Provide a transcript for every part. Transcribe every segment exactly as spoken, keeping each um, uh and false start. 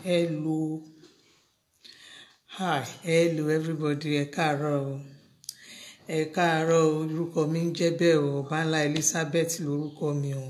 Hello. Hi. Hello everybody. Ẹ káàárọ̀ o. Ẹ káàárọ̀ o. Orúkọ mi ń jẹ́ bẹ́ẹ̀ o. Ọbánlá Elizabeth lórúkọ mi o.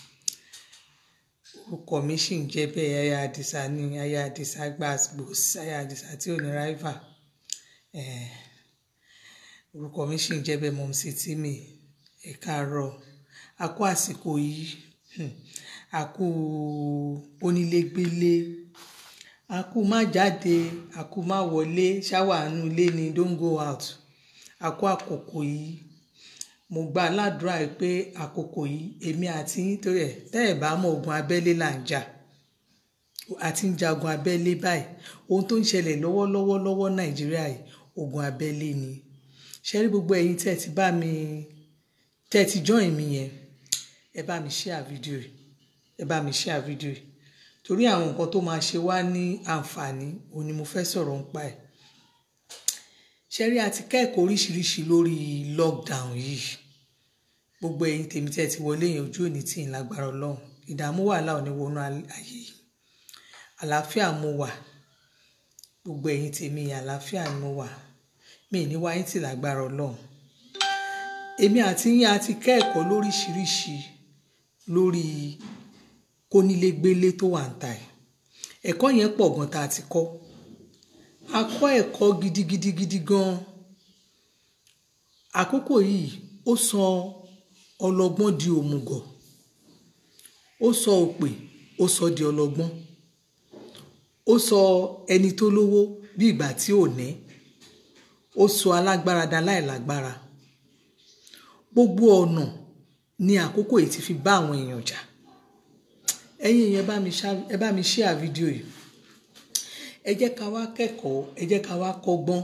Orúkọ mi sì ń jẹ́ bẹ́ẹ̀. Aya Àdìsá ni. Aya Àdìsá gbàgbós. Aya Àdìsá tí ò ní ráìvà. Eh, orúkọ mi sì ń jẹ́ bẹ́ẹ̀. Mọ̀mísí Tímì. Ẹ káàárọ̀. A kú àsìkò yìí. Hmm. A kú onílégbélé. A kú má jáde. A kú má wọlé. Ṣáwà nú ilé ni. Don't go out. A kú àkókò yìí. Mo gba aládùúrà pé àkókò yìí èmi àti yín torí ẹ̀ tẹ́ ẹ̀ bá mọ ogun abẹ́lé là ń jà. A ti ń jagun abẹ́lé báyìí. Ohun tó ń ṣẹlẹ̀ lọ́wọ́lọ́wọ́ lọ́wọ́ Nàìjíríà yìí ogun abẹ́lé ni. Ṣé rí gbogbo ẹ̀yin tẹ́ ti bá mi tẹ́ ti join mi yẹn ẹ bá mi share fídíò yìí. Ẹ bá mi share fídíò yìí. Torí àwọn nǹkan tó máa ṣe wá ní àǹfààní òun ni mo fẹ́ sọ̀rọ̀ nípa ẹ̀. Ṣé rí a ti kẹ́kọ̀ọ́ oríṣiríṣi lórí lockdown yìí. Gbogbo ẹ̀yin tèmi tẹ́ ti wọlé yẹn ojú òní tí ń lágbára Ọlọ́run. Ìdààmú wàhálà ò ní wọnú ayé yìí. Àlàáfíà mo wà. Gbogbo ẹ̀yin tèmi àlàáfíà ni mo wà. Mi ò ní wáyé tí lágbára Ọlọ́run. Èmi àti yín a ti kẹ́kọ̀ọ́ lóríṣiríṣi lórí kónílégbélé tó wà ń ta ẹ̀. Ẹ̀kọ́ yẹn pọ̀ gan tá a ti kọ́. A kọ́ ẹ̀kọ́ gidigidi gidi gan. Àkókò yìí ó sọ ọlọ́gbọ́n di òmùgọ̀. Ó sọ òpè ó sọ di ọlọ́gbọ́n. Ó sọ ẹni tó lówó bí ìgbà tí ò ní. Ó sọ alágbára dá láìlágbára. Gbogbo ọ̀nà ni àkókò yìí ti fi bá àwọn èèyàn jà. Ẹ̀yin yẹn bá mi ṣá- ẹ bá mi share fídíò yìí. Ẹ jẹ́ ká wá kẹ́kọ̀ọ́, ẹ jẹ́ ká wá kọ́gbọ́n.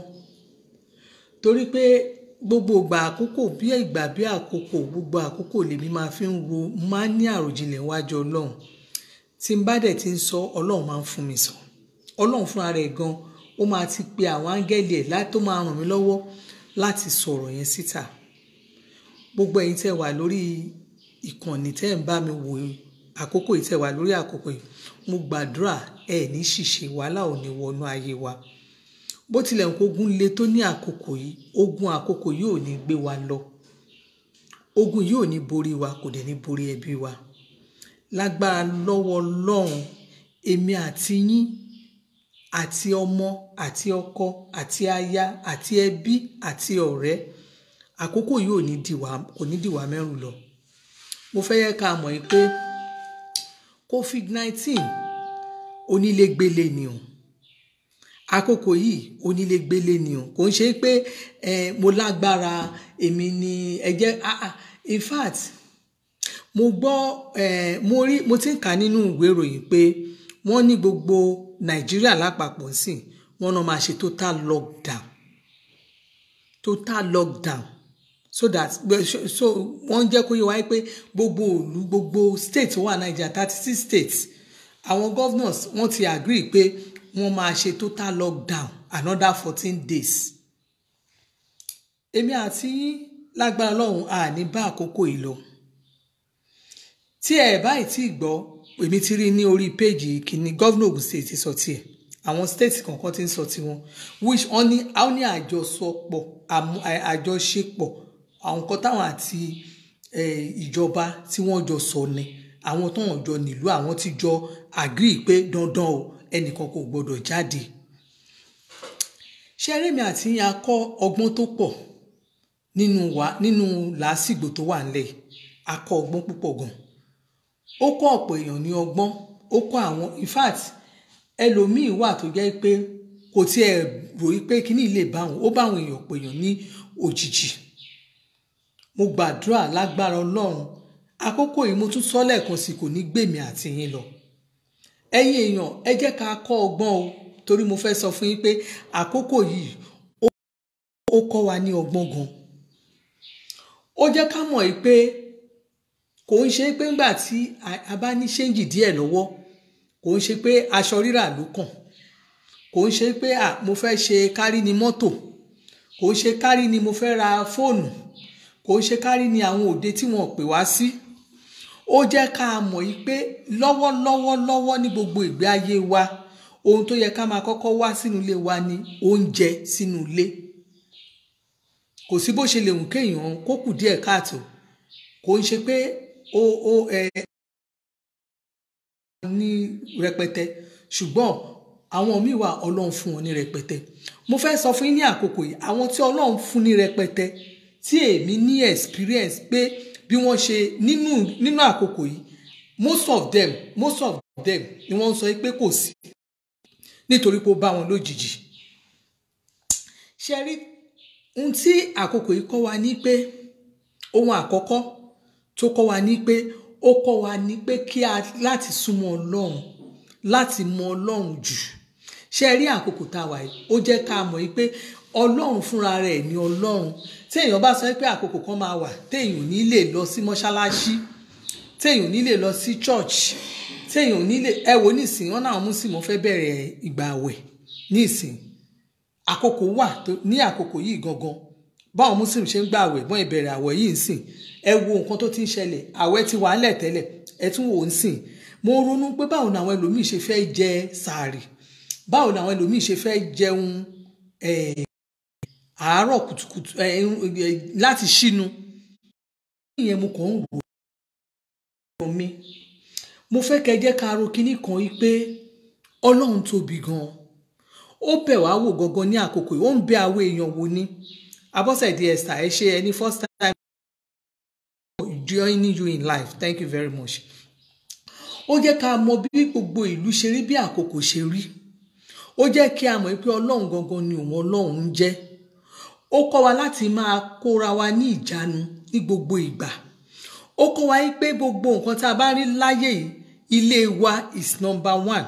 Torí pé gbogbo ìgbà àkókò bí ìgbà bí àkókò gbogbo àkókò lèmi máa fi ń ro máa ń ní àròjinlẹ̀ níwájú Ọlọ́run. Tí n bá dẹ̀ ti ń sọ Ọlọ́run máa ń fún mi sọ. Ọlọ́run fúnra rẹ̀ gan ó máa ti pe àwọn áńgẹ́lì ẹ̀ láti tó máa ràn mí lọ́wọ́ láti sọ̀rọ̀ yẹn síta. Gbogbo ẹ̀yin tẹ́ wà lórí ìkànnì tẹ́ ń bá mi wò àkókò yìí tẹ́ wà lórí àkókò yìí mo gbàdúrà ẹ ní ṣìṣe wàhálà ò ní wọnú ayé wa. Bó tilẹ̀ ń kógun le tó ní àkókò yìí ogun àkókò yìí ò ní gbé wa lọ. Ogun yìí ò ní borí wa kò dẹ̀ ní borí ẹbí wa. Lágbára lọ́wọ́ Ọlọ́run èmi àti yín àti ọmọ àti ọkọ àti aya àti ẹbí àti ọ̀rẹ́ àkókò yìí ò ní dìwà kò ní dìwà mẹ́rù lọ. Mo fẹ́ yẹ ká mọ̀ pé covid nineteen onílégbélé ni o. Àkókò yìí onílégbélé ni o. Kò ń ṣe pé eh, mo lágbára èmi ni ẹ jẹ́ ah ah in fact mo gbọ́ eh, mo rí mo ti ń kà nínú ìwé ìròyìn pé wọ́n ní gbogbo Nàìjíríà lápapọ̀ sí wọ́n náà máa ṣe total lockdown total lockdown so that so wọ́n jẹ́ kó yé wa pé gbogbo ìlú gbogbo state wà Nàìjíríà thirty six states àwọn governors wọ́n ti agree pé wọ́n máa ṣe total lockdown another fourteen days. Èmi àti lágbára Ọlọ́run a ní bá àkókò yìí lọ. Tí ẹ báyìí tí gbọ́ èmi ti rí ní orí péjì kìíní governor Ogun State ti sọ tiẹ̀ àwọn state kankan ti ń sọ tiwọn which wọ́n ní àwọn ní àjọsọpọ̀ àjọṣepọ̀ àwọn nǹkan táwọn àti ìjọba tí wọ́n jọ sọ ni àwọn tó wọ́n jọ nílùú àwọn ti jọ agree pé dandan o ẹnìkan kò gbọdọ̀ jáde. Ṣé eré mi àti yín a kọ́ ọgbọ́n tó pọ̀ nínú wa nínú làásìgbò tó wà nílẹ̀ a kọ́ ọgbọ́n púpọ̀ gan. Ó kọ́ ọ̀pọ̀ èèyàn ní ọgbọ́n ó kọ́ àwọn in fact ẹlòmíì wà tó jẹ́ pé kò tiẹ̀ rò pé kíní lè bá wọn ó bá àwọn èèyàn pè èèyàn ní òjijì. Mo gbàdúrà lágbára Ọlọ́run àkókò yìí mo tún sọ lẹ́ẹ̀kan sí kò ní gbèmí àti yín lọ. Ẹ̀yin èèyàn ẹ jẹ́ ká kọ́ ọgbọ́n o torí mo fẹ́ sọ fún yín pé àkókò yìí ó kọ́ wa ní ọgbọ́n gan. Ó jẹ́ ká mọ̀ pé kò ń ṣe pé ńgbà tí a bá ní ṣéǹjì díẹ̀ lọ́wọ́ kò ń ṣe pé aṣọ rírà ló kàn kò ń ṣe pé à mo fẹ́ ṣe kárí ni mọ́tò kò ń ṣe kárí ni mo fẹ́ ra fóònù kò ń ṣe kárí ni àwọn òde tí wọ́n pè wá sí. Ó jẹ́ ká mọ̀ pé lọ́wọ́lọ́wọ́ lọ́wọ́ ní gbogbo ìgbé ayé wa ohun tó yẹ ká máa kọ́kọ́ wá sínú ilé wa ni oúnjẹ sínú ilé. Kò sí bó ṣe lè wù kéèyàn kó kù díẹ̀ káàtó, kò ń ṣe pé ó ó ẹ ní rẹpẹtẹ, ṣùgbọ́n àwọn míì wà Ọlọ́run fún wọn ní rẹpẹtẹ. Mo fẹ́ sọ fún yín ní àkókò yìí, àwọn tí Ọlọ́run fún ní rẹpẹtẹ tí èmi ní experience pé bí wọ́n ṣe nínú nínú àkókò yìí, most of them most of them ni wọ́n sọ pé kò sí nítorí pé ó bá wọn lójijì. Ṣé rí ohun tí àkókò yìí kọ́ wa ní pé ohun àkọ́kọ́ tó kọ́ wa ní pé ó kọ́ wa ní pé kí a láti súnmọ́ Ọlọ́run, láti mọ Ọlọ́run jù. Ṣé rí àkókò tá a wà yìí ó jẹ́ ká mọ̀ pé Ọlọ́run fúnra rẹ̀ ni Ọlọ́run. Tí èèyàn bá sọ pé àkókò kan máa wà téèyàn ò ní lè lọ sí mọ́ṣáláṣí, téèyàn ò ní lè lọ sí church, téèyàn ò ní lè ẹ wo nísìnyí wọn náà Mùsùlùmí fẹ́ bẹ̀rẹ̀ ìgbà àwẹ̀ nísìnyí. Àkókò wà ní àkókò yìí gangan báwọn Mùsùlùmí ṣe ń gbà àwẹ̀ bọ́n ìbẹ̀rẹ̀ àwẹ̀ yìí ń sìn. Ẹ wo nǹkan tó ti ń ṣẹlẹ̀, àwẹ̀ ti wà ńlẹ̀ tẹ́lẹ̀, ẹ tún wò ó ń sìn. Mo ronú pé báwo ni àwọn ẹlòmíì ṣe fẹ́ jẹ sàárì, báwo ni àwọn ẹlòmíì ṣe fẹ́ jẹun àárọ̀ kùtùkùtù láti ṣínu. Ìyẹn mo kàn ń wò ó mi. Mo fẹ́ kẹ́ jẹ́ ká ro kíní kan yìí pé Ọlọ́run tóbi gan. Ó bẹ̀ wá wò gangan ní àkókò yìí, ó ń bẹ àwọn èèyàn wò ní. Abọ́sẹ̀dé Esther, ẹ ṣe ẹni first time joining you in life. Thank you very much. Ó jẹ́ ká mọ̀ bí gbogbo ìlú ṣe rí, bí àkókò ṣe rí. Ó jẹ́ kí a mọ̀ pé Ọlọ́run gangan ni òun Ọlọ́run ń jẹ́. Ó kọ́ wa láti máa kóra wa ní ìjánu ní gbogbo ìgbà. Ó kọ́ wa pé gbogbo nǹkan tá a bá rí láyé yìí, ilé wa is number one.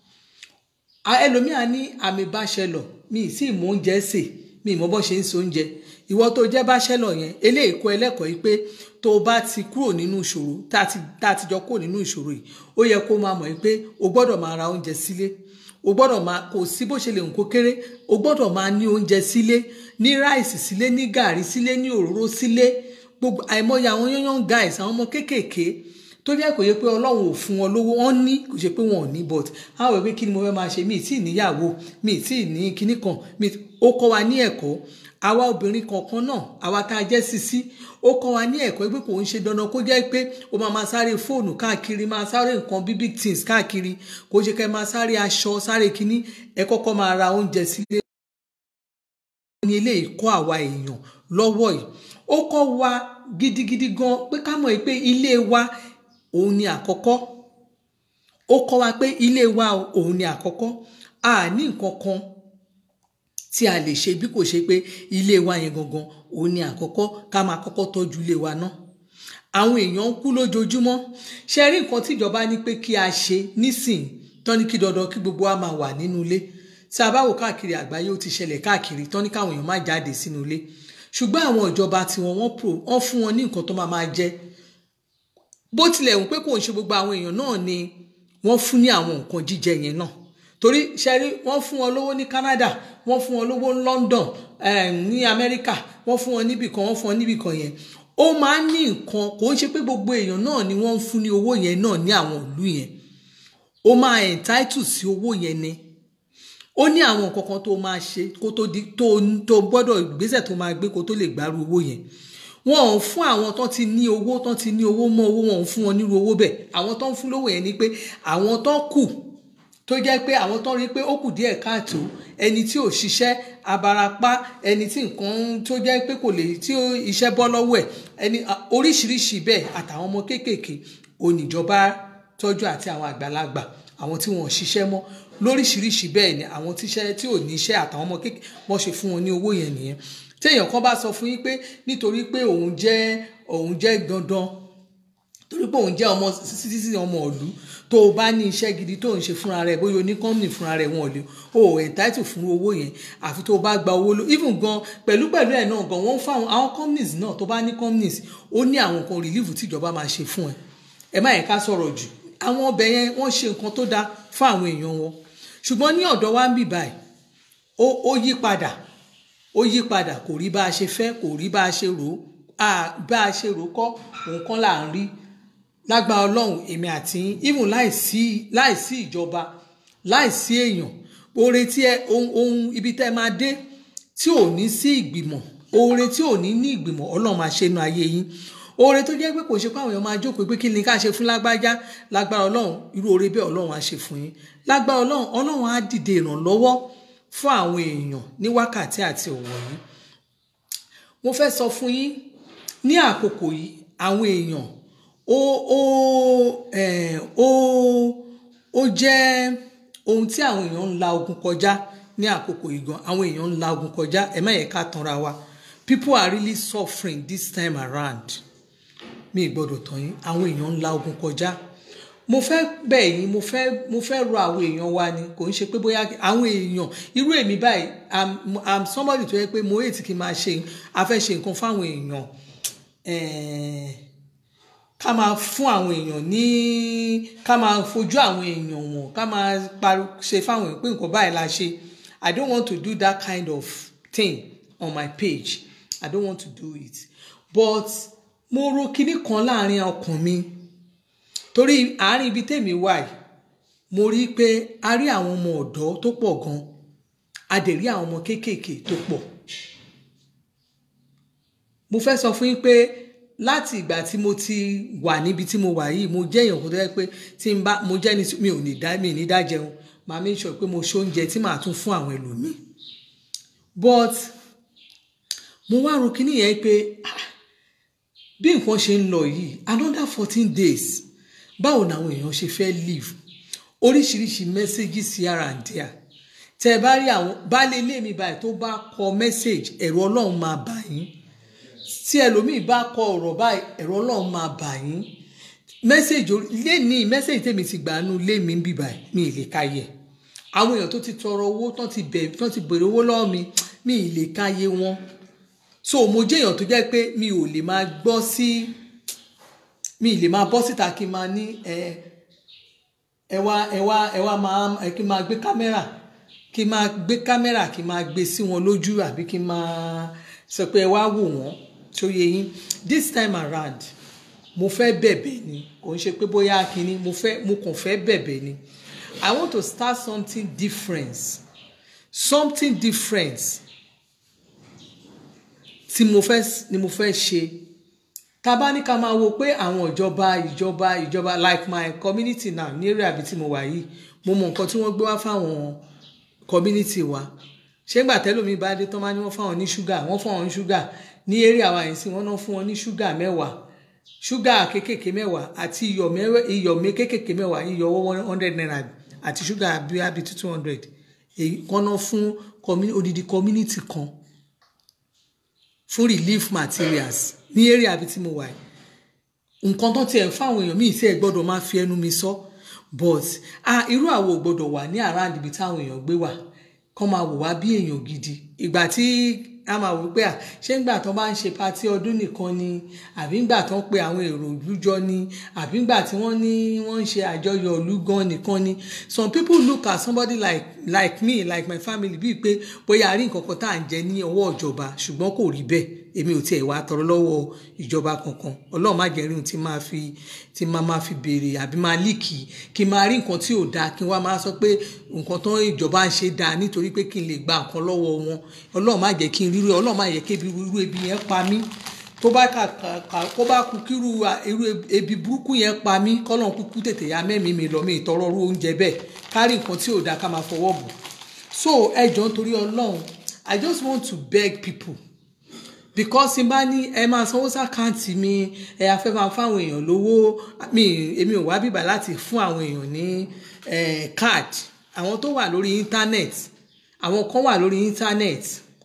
Ẹlòmíà ní àmì bachelor, mi ì sì mọ oúnjẹ sè, mi ì mọ bó ṣe ń se oúnjẹ. Ìwọ tó jẹ́ bachelor yẹn, eléyìí kọ́ ẹlẹ́kọ̀ọ́ yìí pé tó bá ti kúrò nínú ìṣòro, tá a ti jọ kúrò nínú ìṣòro yìí, ó yẹ kó máa mọ̀ pé o gbọ́dọ̀ máa ra oúnjẹ sílé. O gbọ́dọ̀ máa, kò sí bó ṣe lè hùn kó kéré, o gbọ́dọ̀ máa ní oúnjẹ sílé, ní ráìsì sílé, ní gàrí sílé, ní òróró sílé. Gbogbo àìmọye àwọn young guys, àwọn ọmọ kéékèèké tó jẹ́ kò yẹ pé Ọlọ́run ò fún wọn lówó, wọ́n ní kò ṣe pé wọn ò ní, but how wẹ̀ pé kí ni mo fẹ́ máa ṣe, mi ì tí ì níyàwó, mi ì tí ì ní kinní kan. Ó kọ́ wa ní ẹ̀kọ́. Àwa obìnrin kọ̀ọ̀kan náà, àwa tá a jẹ́ sisi, ó kọ́ wa ní ẹ̀kọ́ pé kò ń ṣe dandan kó jẹ́ pé o máa máa sáré fóònù káàkiri, máa sáré nǹkan bí big things káàkiri, kò ṣe kẹ́ máa sáré aṣọ, sáré kinní. Ẹ kọ́kọ́ máa ra oúnjẹ sílé. Ní ilé ìkọ́ àwa èèyàn lọ́wọ́ yìí, ó kọ́ wa gidigidi gan pé ká mọ̀ pé ilé wa òun ni àkọ́kọ́. Ó kọ́ wa pé ilé wa òun ni àkọ́kọ́. A ní nǹkan kan tí a lè ṣe bí kò ṣe pé ilé wa yẹn gangan òun ni àkọ́kọ́, ká máa kọ́kọ́ tọ́jú ilé wa náà. Àwọn èèyàn ń kú lójoojúmọ́. Ṣé rí nǹkan tí ìjọba ní pé kí a ṣe nísìn tán ní kí dandan kí gbogbo wa máa wà nínú ilé. Tí a bá wò káàkiri àgbáyé ó ti ṣẹlẹ̀ káàkiri tán ní káwọn èèyàn má jáde sínú ilé. Ṣùgbọ́n àwọn ìjọba tí wọ́n wọ́n pro wọ́n fún wọn ní nǹkan tó máa máa jẹ. Bó tilẹ̀ wù pé kò ń ṣe gbogbo àwọn èèyàn náà ni wọ́n fún ní àwọn nǹkan jíjẹ yẹn náà. Torí ṣé rí wọ́n fún wọn lówó ní Canada, wọ́n fún wọn lówó ní London, eh, ní America, wọ́n fún wọn níbì kan, wọ́n fún wọn níbì kan yẹn. Ó máa ń ní nǹkan, kò ń ṣe pé gbogbo èèyàn náà ni wọ́n ń fún ní owó yẹn náà ní àwọn ìlú yẹn. Ó máa entitled sí owó yẹn ni. Ó ní àwọn nǹkan kan tó máa ṣe kó tó di tó tó gbọ́dọ̀ ìgbésẹ̀ tó máa gbé kó tó lè gbárù owó yẹn. Wọ́n ò fún àwọn tó ti ní owó, tó ti ní owó mọ́ owó, wọn ò fún wọn nírú owó bẹ́ẹ̀. Àwọn tó ń fún lówó yẹn ni pé àwọn tó kù tó jẹ́ pé àwọn tó rí pé ó kù díẹ̀ káàtó, ẹni tí ò ṣiṣẹ́, abarapá, ẹni tí nǹkan tó jẹ́ pé kò lè, tí iṣẹ́ bọ́ lọ́wọ́ ẹ̀, ẹni oríṣiríṣi bẹ́ẹ̀ àtàwọn ọmọ kéékèèké oníjọba tọ́jú àti àwọn àgbàlagbà, àwọn tí wọn ò ṣiṣẹ́ mọ́ lóríṣiríṣi bẹ́ẹ̀ ni àwọn tíṣẹ́ tí ò ní iṣẹ́ àtàwọn ọmọ kéékèèké wọ́n ṣe fún wọn ní owó yẹn nìyẹn. Tí èèyàn kan bá sọ fún yín pé nítorí pé òun jẹ́ òun jẹ́ dandan, torí pé òun jẹ́ ọmọ sísí ọmọ ìlú, tó o bá ní iṣẹ́ gidi tó ń ṣe fúnra rẹ̀, bóyá o ní company fúnra rẹ̀, wọn ò lè o entitled fún owó yẹn àfi tó o bá gba owó lọ. Even gan pẹ̀lú pẹ̀lú ẹ̀ náà gan wọ́n fáwọn àwọn companies náà, tó bá ní companies ó ní àwọn nǹkan relief tí ìjọba máa ṣe fún ẹ. Ẹ má yẹ ká sọ̀rọ̀ jù. Àwọn ọbẹ̀ yẹn wọ́n ṣe nǹkan tó dáa fún àwọn èèyàn wọn. Ṣùgbọ́n ní ọ̀dọ̀ wa ń bì báyìí ó yí padà ó yí padà kò rí bá a ṣe fẹ́, kò rí bá a ṣe rò ó, bá a ṣe rò kọ́ òun kan là ń rí. Lágbára Ọlọ́run èmi àti even láìsí láìsí ìjọba láìsí èèyàn oore tí ẹ ohun ibi tẹ́ máa dé tí ò ní sí ìgbìmọ̀ oore tí ò ní ní ìgbìmọ̀ Ọlọ́run máa ṣe inú ayé yín oore tó jẹ́ pé kò ṣe pé àwọn èèyàn máa jókòó pé kí ni ká ṣe fún lágbájá lágbára Ọlọ́run irú oore bẹ́ẹ̀ Ọlọ́run á ṣe fún yín lágbára Ọlọ́run Ọlọ́run á dìde ìrànlọ́wọ́ fún àwọn èèyàn ní wákàtí àti ọ̀wọ̀ yìí mo fẹ́ sọ fún yín ní àkókò yìí àwọn èèyàn ó ó ẹ̀ ó ó jẹ́ ohun tí àwọn èèyàn ń la ogun kọjá ní àkókò yìí gan àwọn èèyàn ń la ogun kọjá ẹ má yẹ ká tanra wa people are really suffering this time around mi gbọ́dọ̀ tàn yín àwọn èèyàn ń la ogun kọjá mo fẹ́ bẹ̀ yín mo fẹ́ mo fẹ́ rọ àwọn èèyàn wa ni kò ń ṣe pé bóyá àwọn èèyàn irú èmi báyìí i'm i'm somebody tó yẹ pé mo èyí tí kì í máa ṣe a fẹ́ ṣe nǹkan fáwọn èèyàn ká máa fún àwọn èèyàn ní ká máa fojú àwọn èèyàn wọn ká máa ṣe fáwọn èèyàn pé nǹkan báyìí la ṣe I don't want to do that kind of thing on my page I don't want to do it but mo ro kinní kan láàrin ọkàn mi torí àárín ibi tèmi wà yìí mo rí pé a rí àwọn ọmọ ọ̀dọ́ tó pọ̀ gan a dẹ̀ rí àwọn ọmọ kéékèèké tó pọ̀ mo fẹ́ sọ fún yín pé láti ìgbà tí mo ti wà níbi tí mo wà yìí mo jẹ́ èèyàn kó tó yẹ pé tí n bá mo jẹ́ ní mi ò ní dá mi ní dá jẹun màá make sure pé mo ṣe oúnjẹ tí màá tún fún àwọn ẹlòmíì but mo wá ro kíní yẹn pé bí nǹkan ṣe ń lọ yìí another fourteen days báwo ni àwọn èèyàn ṣe fẹ́ live oríṣiríṣi messages here and there tẹ́ ẹ bá rí àwọn baálé ilé mi báyìí tó bá kọ message ẹ̀rọ Ọlọ́run máa bà yín tí ẹlòmíì bá kọ ọ̀rọ̀ báyìí ẹ̀rọ Ọlọ́run máa bà yín message lé ní message tèmi ti gbà nú lé mi ń bì báyìí mi ì lè káyè àwọn èèyàn tó ti tọrọ owó tán ti bẹ̀rẹ̀ tán ti bèrè owó lọ́wọ́ mi mi ì lè káyè wọn so mo jẹ́ èèyàn tó jẹ́ pé mi ò lè máa gbọ́ sí mi ì lè máa bọ́ síta kí n máa ní ẹ ẹ wá ẹ wá ẹ wá máa kí n máa gbé kámẹ́rà kí n máa gbé kámẹ́rà kí n máa gbé sí wọn lójú àbí kí n máa sọ pé ẹ wá wò wọ́n tó yẹ yín this time around mo fẹ́ bẹ̀bẹ̀ ni kò ń ṣe pé bóyá kíní mo fẹ́ mo kàn fẹ́ bẹ̀bẹ̀ ni I want to start something different something different tí mo fẹ́ ni mo fẹ́ ṣe tá bá ní ká máa wo pé àwọn ìjọba ìjọba ìjọba like my community now ní area àbí tí mo wà yìí mo mọ nǹkan tí wọ́n gbé wá fáwọn community wa ṣé gbà tẹ́lómi bá dé tán máa ní wọ́n fáwọn ní ṣúgà wọ́n fáwọn ní ṣúgà ní area wa yìí sí wọ́n náà fún wọn ní ṣúgà mẹ́wàá ṣúgà kéékèèké mẹ́wàá àti iyọ̀ mẹ́wàá iyọ̀ mẹ́ kéékèèké mẹ́wàá iyọ̀ one hundred naira àti ṣúgà bíi àbí two hundred èyí kan náà fún odidi community kan fún relief materials ní area àbí tí mo wà yìí nǹkan tó tiẹ̀ fáwọn èèyàn míì sí ẹ̀ gbọ́dọ̀ máa fi ẹnu mi sọ but ah irú àwo gbọ́dọ̀ wà ní around ibi táwọn èèyàn gbé wà kọ́ máa wò wá bí èèyàn gidi ìgbà tí a máa wò pé à ṣé ńgbà tó bá ń ṣe patí ọdún nìkan ni àbí ńgbà tó ń pe àwọn èrò lújọ ni àbí ńgbà tí wọ́n ní wọ́n ń ṣe àjọyọ̀ olúgan nìkan ni some people look at somebody like like me like my family bíi pé bóyá a rí nǹkan kan tá à ń jẹ ní ọwọ́ ìjọba ṣùgbọ́n kò rí bẹ́ẹ̀ èmi ò tiẹ̀ wá tọrọ lọ́wọ́ ìjọba kankan ọlọ́run má jẹ́ ríhun tí máa fi tí máa máa fi béèrè àbí máa líkì kí n máa rí nǹkan tí ò dáa kí n wá máa sọ pé nǹkan tó ìjọba ń ṣe dáa nítorí pé kí n lè gba nǹkan lọ́wọ́ wọn ọlọ́run má jẹ́ kí n rírú ọlọ́run má yẹ kí irú ebi yẹn pa mí tó bá kà kà kó bá kú kí irú ebi burúkú yẹn pa mí kọ́lọ́n kúkú tètè ya mẹ́mìí mi lọ mi ìtọrọ orú oúnjẹ bẹ́ẹ̀ kárí nǹkan tí ò dáa ká máa fọwọ́ bù so ẹ jọ̀ọ́ nítorí ọlọ́run I just want to beg people because n bá ní ẹ máa sanwó sàkáǹtì mi ẹ afẹ́ máa fáwọn èèyàn lówó mi èmi ò wá bíbà láti fún àwọn èèyàn ní card àwọn tó wà lórí internet àwọn kan wà lórí internet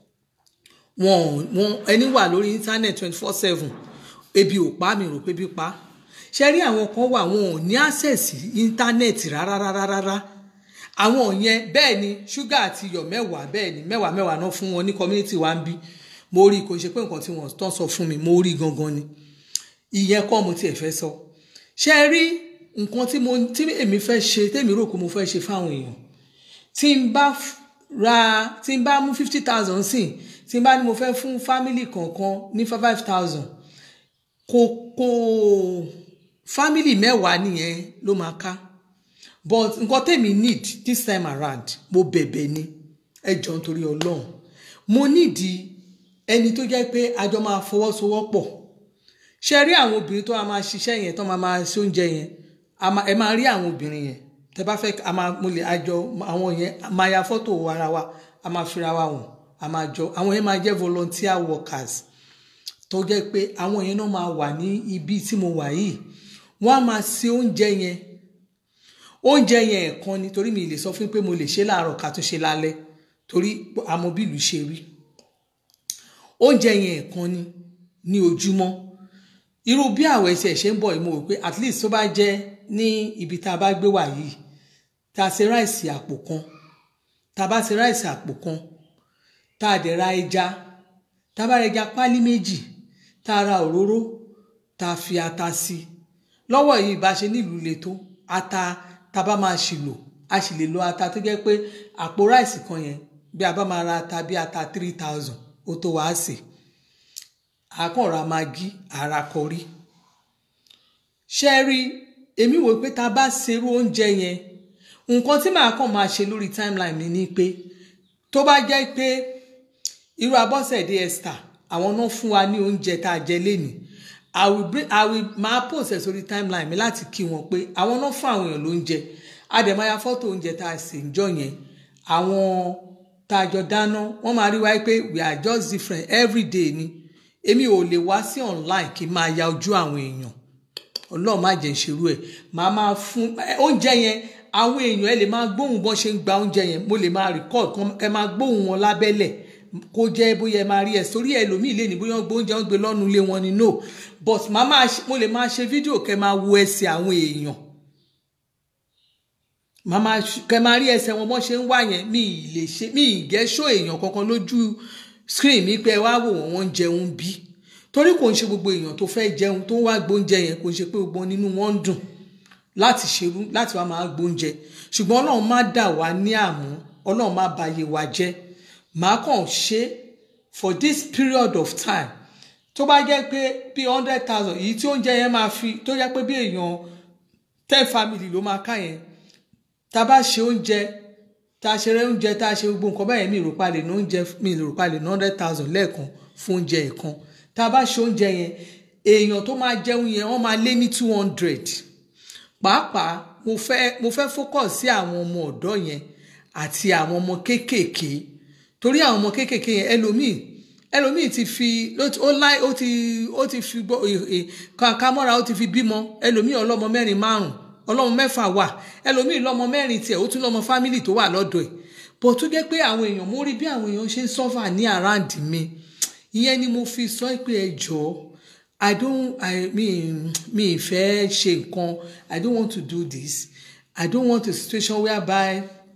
wọn wọn ẹni wà lórí internet twenty four seven ebi ò pa mi rò pé bí pa ṣe rí àwọn kan wà wọn ò ní access sí internet rárá rárá rárá àwọn yẹn bẹ́ẹ̀ ni ṣúgà àti iyọ̀ mẹ́wàá bẹ́ẹ̀ ni mẹ́wàá mẹ́wàá náà fún wọn ní community wa ń bí mo rí kò ṣe pé nǹkan tí wọ́n tán sọ fún mi mo rí gangan ni ìyẹn kọ́ mo tiẹ̀ fẹ́ sọ ṣe rí nǹkan tí mo tí èmi fẹ́ ṣe tèmi rò pé mo fẹ́ ṣe fáwọn èèyàn tí n bá ra tí n bá mú fifty thousand sí tí n bá ní mo fẹ́ fún family kọ̀ọ̀kan ní five thousand kò kò family mẹ́wàá nìyẹn ló máa ká but nǹkan tèmi need this time around mo bẹ̀bẹ̀ ni ẹ jọ̀ọ́ nítorí Ọlọ́run mo need ẹni tó jẹ́ pé àjọ máa fọwọ́sowọ́pọ̀ ṣe rí àwọn obìnrin tó máa ṣiṣẹ́ yẹn tó máa máa ṣe oúnjẹ yẹn ẹ máa rí àwọn obìnrin yẹn tẹ́ bá fẹ́ a máa mo lè àjọ àwọn yẹn máa ya fọ́tò ara wa a máa fira wa wọn a máa jọ àwọn yẹn máa jẹ́ volunteer workers tó jẹ́ pé àwọn yẹn náà máa wà ní ibi tí mo wà yìí wọ́n á máa ṣe oúnjẹ yẹn oúnjẹ yẹn ẹ̀kan ni torí mi lè sọ fún pé mo lè ṣe láàárọ̀ ká tún ṣe lálẹ́ torí àmọ́ bí ìlú ṣe rí oúnjẹ yẹn ẹ̀kan ni ní ojúmọ́ irú bí àwẹ̀ ẹsẹ̀ ṣe ń bọ̀ mo rò pé at least tó bá jẹ́ ní ibi tá a bá gbé wà yìí tá a ṣe ráìsì àpò kan tá a bá ṣe ráìsì àpò kan tá a dẹ̀ ra ẹja tá a bá ra ẹja pálí méjì tá a ra òróró tá a fi ata sí lọ́wọ́ yìí bá ṣe nílùú le tó ata tá a bá máa ṣì lò a sì lè lo ata tó jẹ́ pé àpò ráìsì kan yẹn bí a bá máa ra ata bí ata three thousand ó tó wàá sè àkànra magi ara kọrí ṣe rí èmi wò pé tá a bá ṣerú oúnjẹ yẹn nǹkan tí màá kàn máa ṣe lórí timeline mi ni pé tó bá jẹ́ pé irú Abọ́sẹ̀dé Esther àwọn náà fún wa ní oúnjẹ tá a jẹ lénìí I will bring I will máa post ẹ̀ sórí timeline mi láti kí wọn pé àwọn náà fún àwọn èèyàn lóúnjẹ àdèmáyà fọ́tò oúnjẹ tá a sè ń jọ yẹn àwọn tá a jọ dáná wọ́n máa rí wáyé pé we are just different every day ni èmi ò lè wá sí online kí n máa ya ojú àwọn èèyàn Ọlọ́run má jẹ́ ìṣerú ẹ̀ máa máa fún oúnjẹ yẹn àwọn èèyàn ẹ lè máa gbóhùn bọ́n ṣe ń gba oúnjẹ yẹn mo lè máa record kẹ máa gbóhùn wọn lábẹ́lẹ̀ kó jẹ́ bóyá ẹ máa rí ẹ̀ sórí ẹlòmíì lè ní bóyá gbóúnjẹ wọn gbé lọ́nu ilé wọn ni no but máa máa mo lè máa ṣe fídíò kẹ máa wo ẹsẹ̀ àwọn èèyàn máa máa kẹ máa rí ẹsẹ̀ wọn bọ́n ṣe ń wá yẹn mi ì lè ṣe mi ì gẹ́ṣó èèyàn kankan lójú screen mi pé ẹ wá wò wọ́n wọ́n ń jẹun bí torí kò ń ṣe gbogbo èèyàn tó fẹ́ jẹun tó ń wá gbóúnjẹ yẹn kò ń ṣe pé gbogbo nínú wọn ń dùn láti ṣerú láti wá máa gbóúnjẹ ṣùgbọ́n Ọlọ́run má dà wá ní àmú Ọlọ́run má bayé wa jẹ́ màá kàn ṣe for this period of time tó bá jẹ́ pé bí hundred thousand èyí tí oúnjẹ yẹn máa fi tó jẹ́ pé bí èèyàn ten family ló máa ká yẹn tá a bá ṣe oúnjẹ tá a ṣe rẹ oúnjẹ tá a ṣe gbogbo nǹkan báyẹn mi ìròpá lè ná oúnjẹ mi ìròpá lè ná hundred thousand lẹ́ẹ̀kan fún oúnjẹ ẹ̀kan tá a bá ṣe oúnjẹ yẹn èèyàn tó máa jẹun yẹn wọ́n máa lé ní two hundred pàápàá mo fẹ́ mo fẹ́ focus sí àwọn ọmọ ọ̀dọ́ yẹn àti àwọn ọmọ kéékèèké torí àwọn ọmọ kéékèèké yẹn ẹlòmíì ẹlòmíì ti fi ó láì ó ti ó ti fi kàkàmọ́ra ó ti fi bímọ ẹlòmíì ọlọ́mọ mẹ́rin márùn ọlọ́mọ mẹ́fà wà ẹlòmíì lọ́mọ mẹ́rin tiẹ̀ ó tún lọ́mọ fámìlì tó wà lọ́dọ̀ ẹ̀ bó tó jẹ́ pé àwọn èèyàn mo rí bí àwọn èèyàn ṣe ń sọ́fà ní around mi ìyẹn ni mo fi sọ pé ẹ jọ̀ọ́ I don't I mean me fẹ́ ṣe nǹkan I don't want to do this I don't want a situation whereby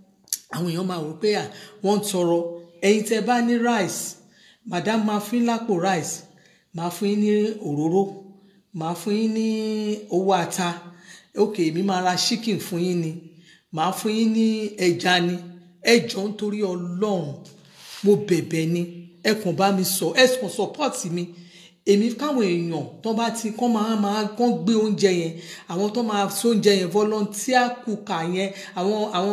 àwọn èèyàn máa wò pé à wọ́n tọrọ ẹ̀yin tẹ́ bá ní rice madam máa fún yín lápò rice máa fún yín ní òróró máa fún yín ní owó ata ok èmi máa ra chicken fún yín ni máa fún yín ní ẹja ni ẹ jọ̀ọ́ nítorí Ọlọ́run mo bẹ̀bẹ̀ ni ẹ kàn bá mi sọ ẹ kàn support mi èmi káwọn èèyàn tó bá ti kọ́ máa máa kán gbé oúnjẹ yẹn àwọn tó máa so oúnjẹ yẹn volunteer cook yẹn àwọn àwọn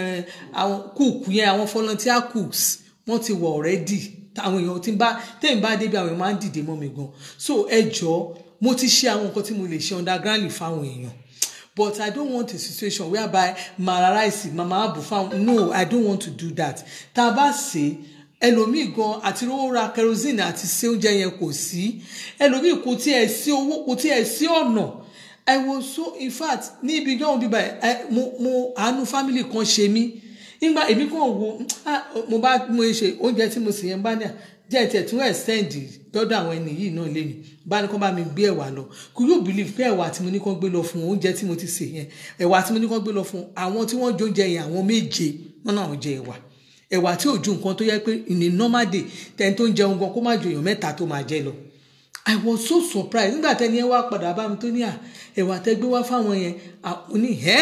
àwọn cook yẹn àwọn volunteer cooks wọ́n ti wọ̀ already àwọn èèyàn tí ń bá tẹ́yìn bá débi àwọn èèyàn máa ń dìde mọ́ mi gan so ẹ jọ̀ọ́ mo ti ṣe àwọn nǹkan tí mo lè ṣe underground fáwọn èèyàn but I don't want a situation whereby mara rice mama abu fáwọn no I don't want to do that tá a bá ṣe ẹlòmíì gan àti rówó ra kerosene àti ṣe oúnjẹ yẹn kò sí ẹlòmíì kò tiẹ̀ sí owó kò tiẹ̀ sí ọ̀nà I was so in fact ní ibi jọ́hún bíbá ẹ mo mo àánú family kan ṣe mí nígbà èmi kàn wo mo bá mo ṣe oúnjẹ tí mo sì yẹn bá ní à jẹ́ tiẹ̀ tún extend dọ́dọ̀ àwọn ẹni yìí náà lé mi bá ní kán bá mi gbé ẹ̀wà lọ could you believe pé ẹ̀wà tí mo ní kán gbé lọ fún oúnjẹ tí mo ti sè yẹn ẹ̀wà tí mo ní kán gbé lọ fún àwọn tí wọ́n jóúnjẹ yẹn àwọn méje wọ́n náà jẹ ẹ̀wà ẹ̀wà tí ò ju nǹkan tó yẹ pé in a normal day tẹ́ni tó ń jẹun gan kó má ju èèyàn mẹ́ta tó máa jẹ lọ I was so surprised nígbà tẹ́ni ẹ wá padà bá mi tó ní à ẹ̀wà tẹ́ gbé wá fáwọn yẹn àwọn ní ẹ́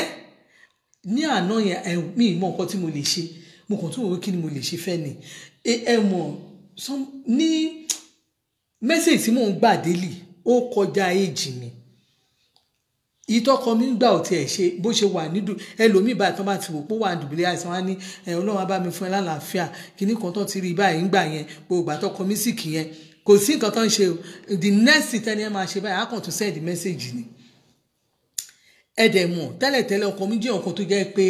ní àná yẹn mi ì mọ nǹkan tí mo lè ṣe mo kàn tún wò ó kí ni mo lè ṣe fẹ́ ni ẹ mọ̀ ní mẹ́sẹ̀jì tí mò ń gbà délì ó kọjá èjì mi ìtọ́kọ mi gbà ò tiẹ̀ ṣe bó ṣe wà nídù ẹlòmíì báyìí tó bá ti wò pé wà nídùbúlẹ̀ àìsàn wá ní ọlọ́run á bá mi fún ẹ lálàáfíà kíní kan tó ti rí báyìí ń gbà yẹn gbogbo àtọ́kọ mi sì kì yẹn kò sí nǹkan tó ń ṣe o the next thing tẹ́ni ẹ máa ṣe báyìí á kàn tún send message ni ẹ dẹ̀ mọ̀ tẹ́lẹ̀tẹ́lẹ̀ ọkọ mi jẹ́ ọkọ tó jẹ́ pé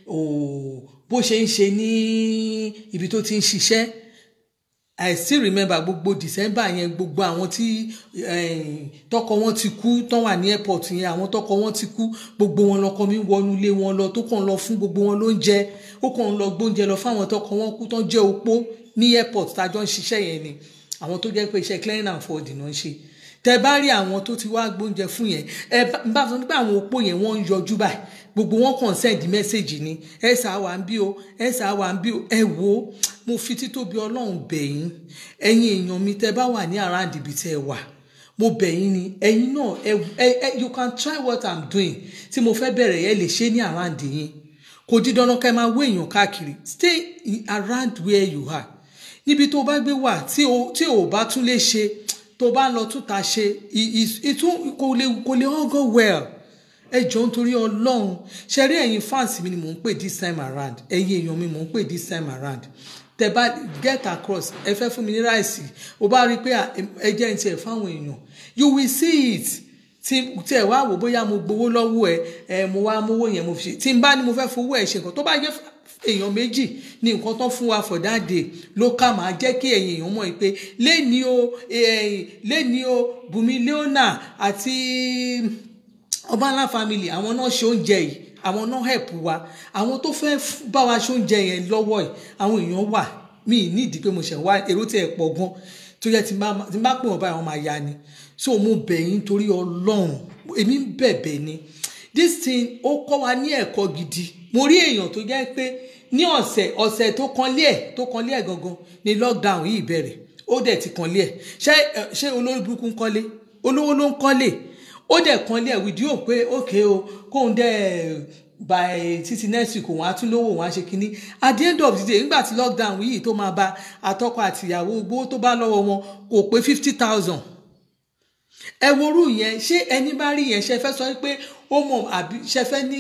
bó ṣe ń ṣe ní ibi tó ti ń ṣiṣẹ́ I still remember gbogbo December yẹn gbogbo àwọn tí tọkọ wọn ti kú tán wà ní airport yẹn àwọn tọkọ wọn ti kú gbogbo wọn lọkọ mi wọnú ilé wọn lọ tó kàn lọ fún gbogbo wọn lóúnjẹ ó kàn lọ gbóúnjẹ lọ fáwọn tọkọ wọn kú tán jẹ́ opó ní airport tájọ ń ṣiṣẹ́ yẹn ni àwọn tó jẹ́ pé iṣẹ́ clearing and forwarding náà ń ṣe tẹ bá rí àwọn tó ti wá gbóúnjẹ fún yẹn ẹ bá sọ pé àwọn opó yẹn wọ́n ń yọjú báyìí gbogbo wọn kàn send message ni ẹ sá wà ń bí o ẹ sá wà ń bí o ẹ wo mo fi títóbi Ọlọ́run bẹ̀yìn ẹ̀yin èèyàn mi tẹ́ bá wà ní around ibi tẹ́ wà mo bẹ̀yìn ni ẹ̀yin náà ẹ ẹ you can try what I'm doing tí mo fẹ́ bẹ̀rẹ̀ ẹ lè ṣe ní around yín kò di dandan kẹ́ máa wé èèyàn káàkiri stay around where you are níbi tó bá gbé wà tí o tí o bá tún lè ṣe tó bá lọ tún ta ṣe ìtún kò lè kò lè all go well ẹ jọ̀ọ́ nítorí Ọlọ́run ṣe rí ẹ̀yin fans mi ni mò ń pè this time around ẹ̀yin èèyàn mi mò ń pè this time around tẹ bá get across ẹ fẹ́ fún mi ní ráìsì o bá rí i pé ẹ jẹ́ ní tiẹ̀ fáwọn èèyàn you will see it tí ẹ wá wò bóyá mo gbowó lọ́wọ́ ẹ ẹ mo wá mówó yẹn mo fi ṣe tí n bá ní mo fẹ́ fowó ẹ ṣe nǹkan tó bá jẹ́ èèyàn méjì ní nǹkan tó fún wa for that day ló ká máa jẹ́ kí ẹ̀yin èèyàn mọ̀ pé lẹ́ni o lẹ́ni o Bùnmi Leona àti Ọbánlá family àwọn náà ṣe oúnjẹ yìí àwọn náà help wa àwọn tó fẹ́ bá wa ṣe oúnjẹ yẹn lọ́wọ́ ẹ̀ àwọn èèyàn wà mí nídìí pé mo ṣẹ̀ wá èrò tí ẹ̀ pọ̀ gan tó yẹ tí n bá pè wọ́n báyìí wọ́n máa ya ni so mo bẹ̀ yín torí Ọlọ́run èmi ń bẹ̀bẹ̀ ni this thing ó kọ́ wa ní ẹ̀kọ́ gidi mo rí èèyàn tó jẹ́ pé ní ọ̀sẹ̀ ọ̀sẹ̀ tó kanlé ẹ̀ tó kanlé ẹ̀ gangan ni lockdown yìí bẹ̀rẹ̀ ó dẹ̀ ti kanlé ẹ̀ ṣé ṣé olórí burúkú ń kọ́lé olówó ló ń kọ́lé ó dẹ̀ kanlé ẹ̀ wìdí ò pé ókè o kóun dẹ̀ by títí next week òun á tún lówó òun á ṣe kínní at the end of the day nígbà tí lockdown yìí tó máa bá àtọkọ àtìyàwó gbówó tó bá lọ́wọ́ wọn kò pé fifty thousand ẹ worú yẹn ṣé ẹni bá rí yẹn ṣe fẹ́ sọ pé ó mọ̀ àbí ṣe fẹ́ ní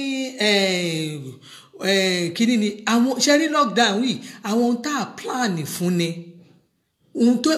kínní ni àwọn ṣe rí lockdown yìí àwọn ohun tá a plan fún ni ohun tó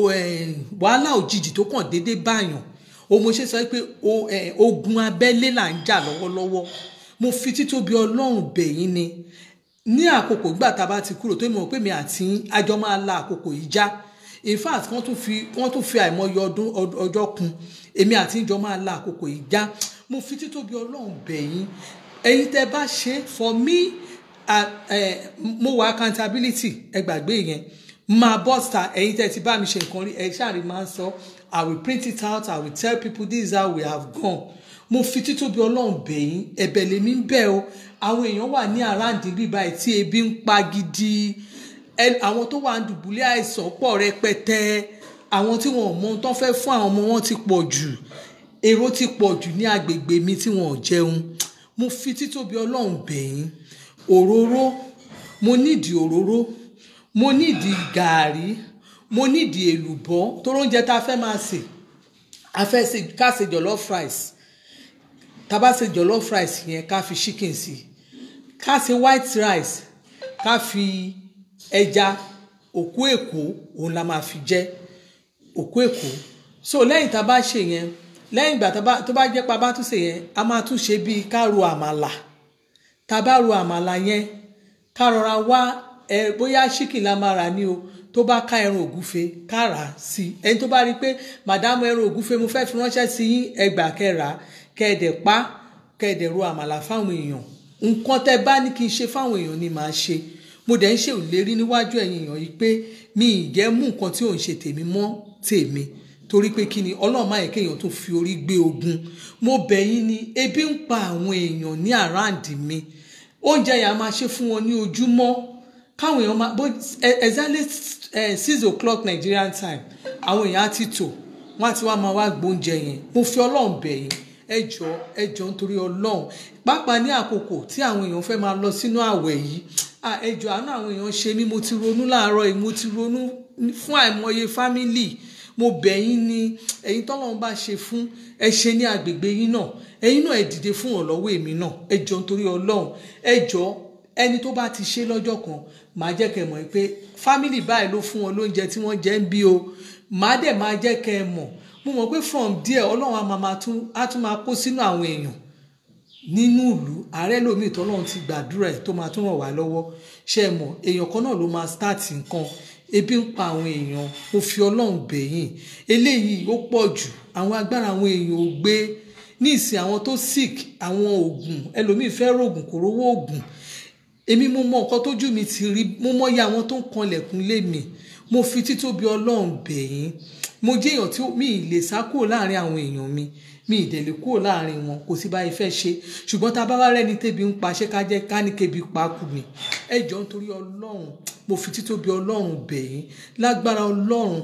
wàhálà òjijì tó kàn déédéé báyàn o mo ṣe sọ pé ogun abẹ́lé là ń jà lọ́wọ́lọ́wọ́ mo fi títóbi Ọlọ́run bẹ̀yìn ni ní àkókò ìgbà tá a bá ti kúrò tó mọ̀ pé mi àti àjọ máa la àkókò yìí já in fact wọ́n tún fi wọ́n tún fi àìmọye ọdún ọjọ́ kún èmi àti ìjọ máa la àkókò yìí já mo fi títóbi Ọlọ́run bẹ̀yìn ẹ̀yin tẹ́ bá ṣe for me uh, uh, mo wà accountability ẹ gbàgbé yẹn máa bọ́sà ẹ̀yin tẹ́ ti bá mi ṣe nǹkan rí ẹ ṣáà rí máa ń sọ I will print it out I will tell people this is how we have gone mo fi títóbi Ọlọ́run bẹ̀yìn ẹ̀bẹ̀ lèmi ń bẹ̀ o àwọn èèyàn wà ní àràǹdí bíbá ẹ̀ tí ebi ń pa gidi àwọn tó wà ń dùbúlẹ̀ àìsàn pọ̀ rẹpẹtẹ àwọn tí wọn ò mọ tó fẹ́ fún àwọn ọmọ wọn ti pọ̀ jù èrò ti pọ̀ jù ní agbègbè mi tí wọn ò jẹun mo fi títóbi Ọlọ́run bẹ̀yìn òróró mo nídìí òróró mo nídìí gàárì mo nídìí èlùbọ́ tó róúnjẹ tá a fẹ́ máa sè a fẹ́ sè ká sè jollof rice tá bá sè jollof rice yẹn ká fi chicken sí ká sè white rice ká fi ẹja òkú èkó òun la máa fi jẹ òkú èkó so lẹ́yìn tá bá ṣe yẹn lẹ́yìn ìgbà tó bá jẹ́ pa bá tún ṣe yẹn a máa tún ṣe bíi ká ro àmàlà tá bá ro àmàlà yẹn ká rọra wá ẹ bóyá chicken la máa rà ní o tó bá ká ẹran ògúfe ká rà á sí ẹni tó bá rí i pé màdámù ẹran ògúfe mo fẹ́ fi ránṣẹ́ sí yín ẹgbà kẹrà kẹẹ̀dẹ̀ pa kẹẹ̀dẹ̀ ro àmàlà fáwọn èèyàn nǹkan tẹ́ bá ní kí n ṣe fáwọn èèyàn ni màá ṣe mo dẹ̀ ń ṣe ìlérí níwájú ẹ̀yin èèyàn yìí pé mi ì jẹ́ mú nǹkan tí ò ń ṣe tèmi mọ́ tèmi torí pé kí ni Ọlọ́run máa yẹ kéèyàn tó fi orí gbé ogun mo bẹ̀ yín ni ebi ń pa àwọn èèyàn ní àràǹdì mi oúnjẹ yẹn a máa ṣe fún wọn ní ojúmọ́ káwọn èèyàn máa bó exactly six o'clock Nigerian time àwọn èèyàn á ti tò wọ́n á ti wá máa wá gbóúnjẹ yẹn mo fi Ọlọ́run bẹ̀ yín ẹ jọ̀ọ́ ẹ jọ̀ọ́ nítorí Ọlọ́run pàápàá ní àkókò tí àwọn èèyàn fẹ́ máa lọ sínú àwẹ̀ yìí ẹ jọ̀ọ́ àánú àwọn èèyàn ṣe mí mo ti ronú láàárọ̀ yìí mo ti ronú fún àìmọye fámílì mo bẹ̀ yín ní ẹ̀yin tọ́lọ́run bá ṣe fún ẹ ṣe ní agbègbè yín náà ẹ̀yin náà ẹ dìde fún ìrànlọ́wọ́ èmi náà ẹ jọ̀ọ́ nítorí Ọlọ́run ẹ jọ̀ọ́ ẹni tó bá ti ṣe lọ́jọ́ kan màá jẹ́ kẹ́ mọ̀ pé fámìlì báyìí ló fún wọn lóúnjẹ tí wọ́n jẹ ń bí o màá dẹ̀ máa jẹ́ kẹ́ ẹ mọ̀ mo mọ̀ pé from there Ọlọ́run á máa tún á tún máa kó sínú àwọn èèyàn nínú ìlú ààrẹ lómi ìtọ́lọ́run ti gbàdúrà ẹ̀ tó máa tún ràn wá lọ́wọ́ ṣe é mọ̀ èèyàn kan náà ló máa start nǹkan ebi ń pa àwọn èèyàn mo fi Ọlọ́run bẹ̀yìn eléyìí ó pọ̀ jù àwọn agbára àwọn èèyàn ò gbé ní ìsìn àwọn tó sick àwọn oògùn ẹlòmíì fẹ́ rògùn kò rówó oògùn èmi mo mọ nǹkan tójú mi ti rí mo mọ iye àwọn tó ń kanlẹ̀kùn lé mi mo fi títóbi Ọlọ́run bẹ̀yìn mo jẹ́ èèyàn tí mi ì lè sá kúrò láàrin àwọn èèyàn mi mi ì dẹ̀ lè kúrò láàrin wọn kò sí báyìí fẹ́ ṣe ṣùgbọ́n tá a bá wá rẹ́ni tébi ń pa ṣé ká jẹ́ ká ní kébi pa kù ni ẹ jọ̀ọ́ nítorí Ọlọ́run mo fi títóbi Ọlọ́run bẹ̀yìn lágbára Ọlọ́run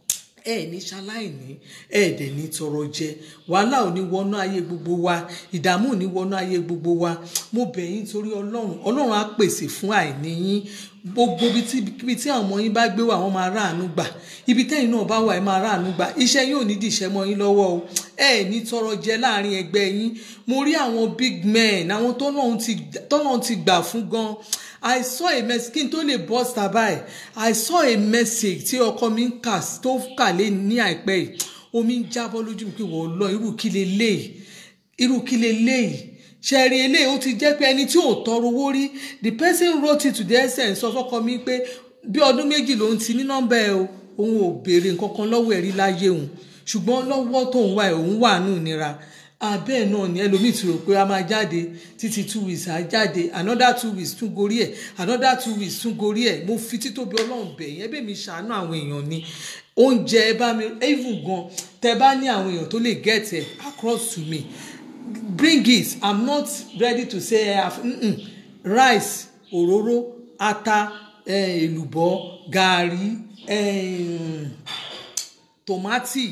ẹ ní ṣaláìní ẹ dẹ̀ ní tọrọ jẹ wàhálà ò ní wọnú ayé gbogbo wa ìdààmú ò ní wọnú ayé gbogbo wa mo bẹ̀ yín torí Ọlọ́run Ọlọ́run á pèsè fún àìní yín gbogbo ibi tí àwọn ọmọ yín bá gbé wà wọ́n máa ráàánú gbà ibi tẹ́yìn náà bá wà ẹ máa ráàánú gbà iṣẹ́ yín ò ní dìṣẹ́ mọ́ yín lọ́wọ́ o ẹ ní tọrọ jẹ láàrin ẹgbẹ́ yín mo rí àwọn big men àwọn tọ́lọ́run ti gbà fún gan I saw a message kí n tó lè bọ́ sábàá I saw a message tí ọkọ mi ń kà tó kà lé ní àìpẹ́ yìí omi ń jábọ́ lójú mi pé wọ́n lọ irú kí lè léyìí irú kí lè léyìí ṣẹ́rí eléyìí ó ti jẹ́ pé ẹni tí ò tọrọ owó rí the person wrote it to the essence sọ fọ́kọ mi pé bí ọdún méjì lòun ti ní nọ́mbà ẹ̀ o òun ò béèrè nǹkan kan lọ́wọ́ ẹ̀rí láyé òun ṣùgbọ́n lọ́wọ́ tóun wà ẹ̀ òun wà nù nira abẹ́ náà ni ẹlòmíì ti rò pé a máa jáde títí two weeks á jáde another two weeks tún gorí ẹ̀ another two weeks tún gorí ẹ̀ mo fi títóbi Ọlọ́run bẹ̀ yẹn bẹ́ẹ̀ mi ṣàánú àwọn èèyàn ni oúnjẹ ẹ bá mi even gan tẹ bá ní àwọn èèyàn tó lè get ẹ across to me bring it I'm not ready to say I have mm-mm. rice òróró ata èlùbọ́ gààrí tòmátì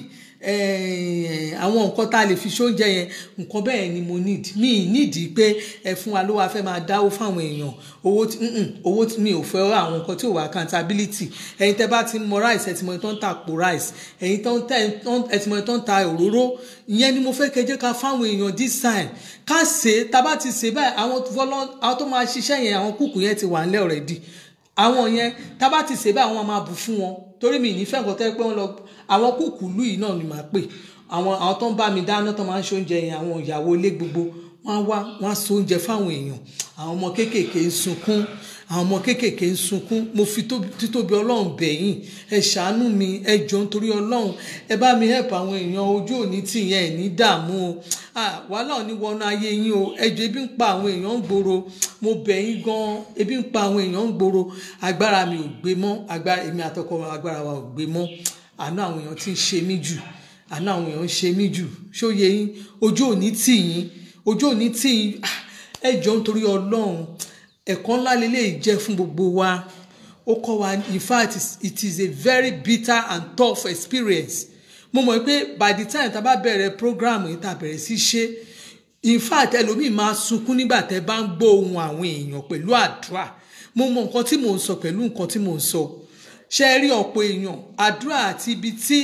àwọn nǹkan tá a lè fi ṣóúnjẹ yẹn nǹkan bẹ́ẹ̀ ni mo need mi nídìí pé ẹ fún wa ló wá fẹ́ máa dáwó fáwọn èèyàn owó owó mi ò fẹ́ àwọn nǹkan tí ò wá accountability ẹ̀yin tẹ́ bá ti mọ rice ẹ̀ tí mo tó ń ta àpò rice ẹ̀yin tó ń tẹ́ ẹ̀ tí mo tó ń ta òróró ìyẹn ni mo fẹ́ kẹjẹ́ ká fáwọn èèyàn this time ká ṣe tá a bá ti ṣe báyìí àwọn tó máa ṣiṣẹ́ yẹn àwọn kúkú yẹn ti wà ńlẹ̀ already àwọn yẹn tá a bá ti ṣe báyìí àwọn máa bù fún wọn torí mi ní fẹ́ nǹkan tẹ́ pé wọ́n lọ àwọn kúkú lù yìí náà ni màá pè àwọn àwọn tó ń bá mi dáná tó máa ń ṣe oúnjẹ yẹn àwọn ìyàwó ilé gbogbo wọ́n wá wọ́n á so oúnjẹ fáwọn èèyàn àwọn ọmọ kéékèèké ń sunkún àwọn ọmọ kéékèèké ń sunkún mo fi títóbi Ọlọ́run bẹ̀yìn ẹ ṣàánú mi ẹ jọ̀ọ́ nítorí Ọlọ́run ẹ bá mi help àwọn èèyàn ojú òní tìyẹn ẹ ní dààmú o wàhálà ò ní wọnú ayé yín o ẹ jọ̀ọ́ ebi ń pa àwọn èèyàn ń gbòòrò mo bẹ̀yìn gan ebi ń pa àwọn èèyàn ń gbòòrò agbára mi ò gbé mọ́ agbára èmi àtọkọ agbára wa ò gbé mọ́ àánú àwọn èèyàn tí ń ṣe mí jù àánú àwọn èèyàn ń ṣe mí jù ṣóye yín ojú òní tì yín ojú òní tì yín ẹ jọ̀ọ́ nítorí Ọlọ́run ẹ̀kọ́ ńlá lélẹ́yìí jẹ́ fún gbogbo wa ó kọ́ wa in fact it is a very bitter and tough experience mo mọ̀ pé by the time tá a bá bẹ̀rẹ̀ program yìí tá a bẹ̀rẹ̀ sí ṣe in fact ẹlòmíì máa sunkún nígbà tẹ́ bá ń gbọ́ ohùn àwọn èèyàn pẹ̀lú àdúrà mo mọ̀ nǹkan tí mò ń sọ pẹ̀lú nǹkan tí mò ń sọ ṣe rí ọ̀pọ̀ èèyàn àdúrà àti ibi tí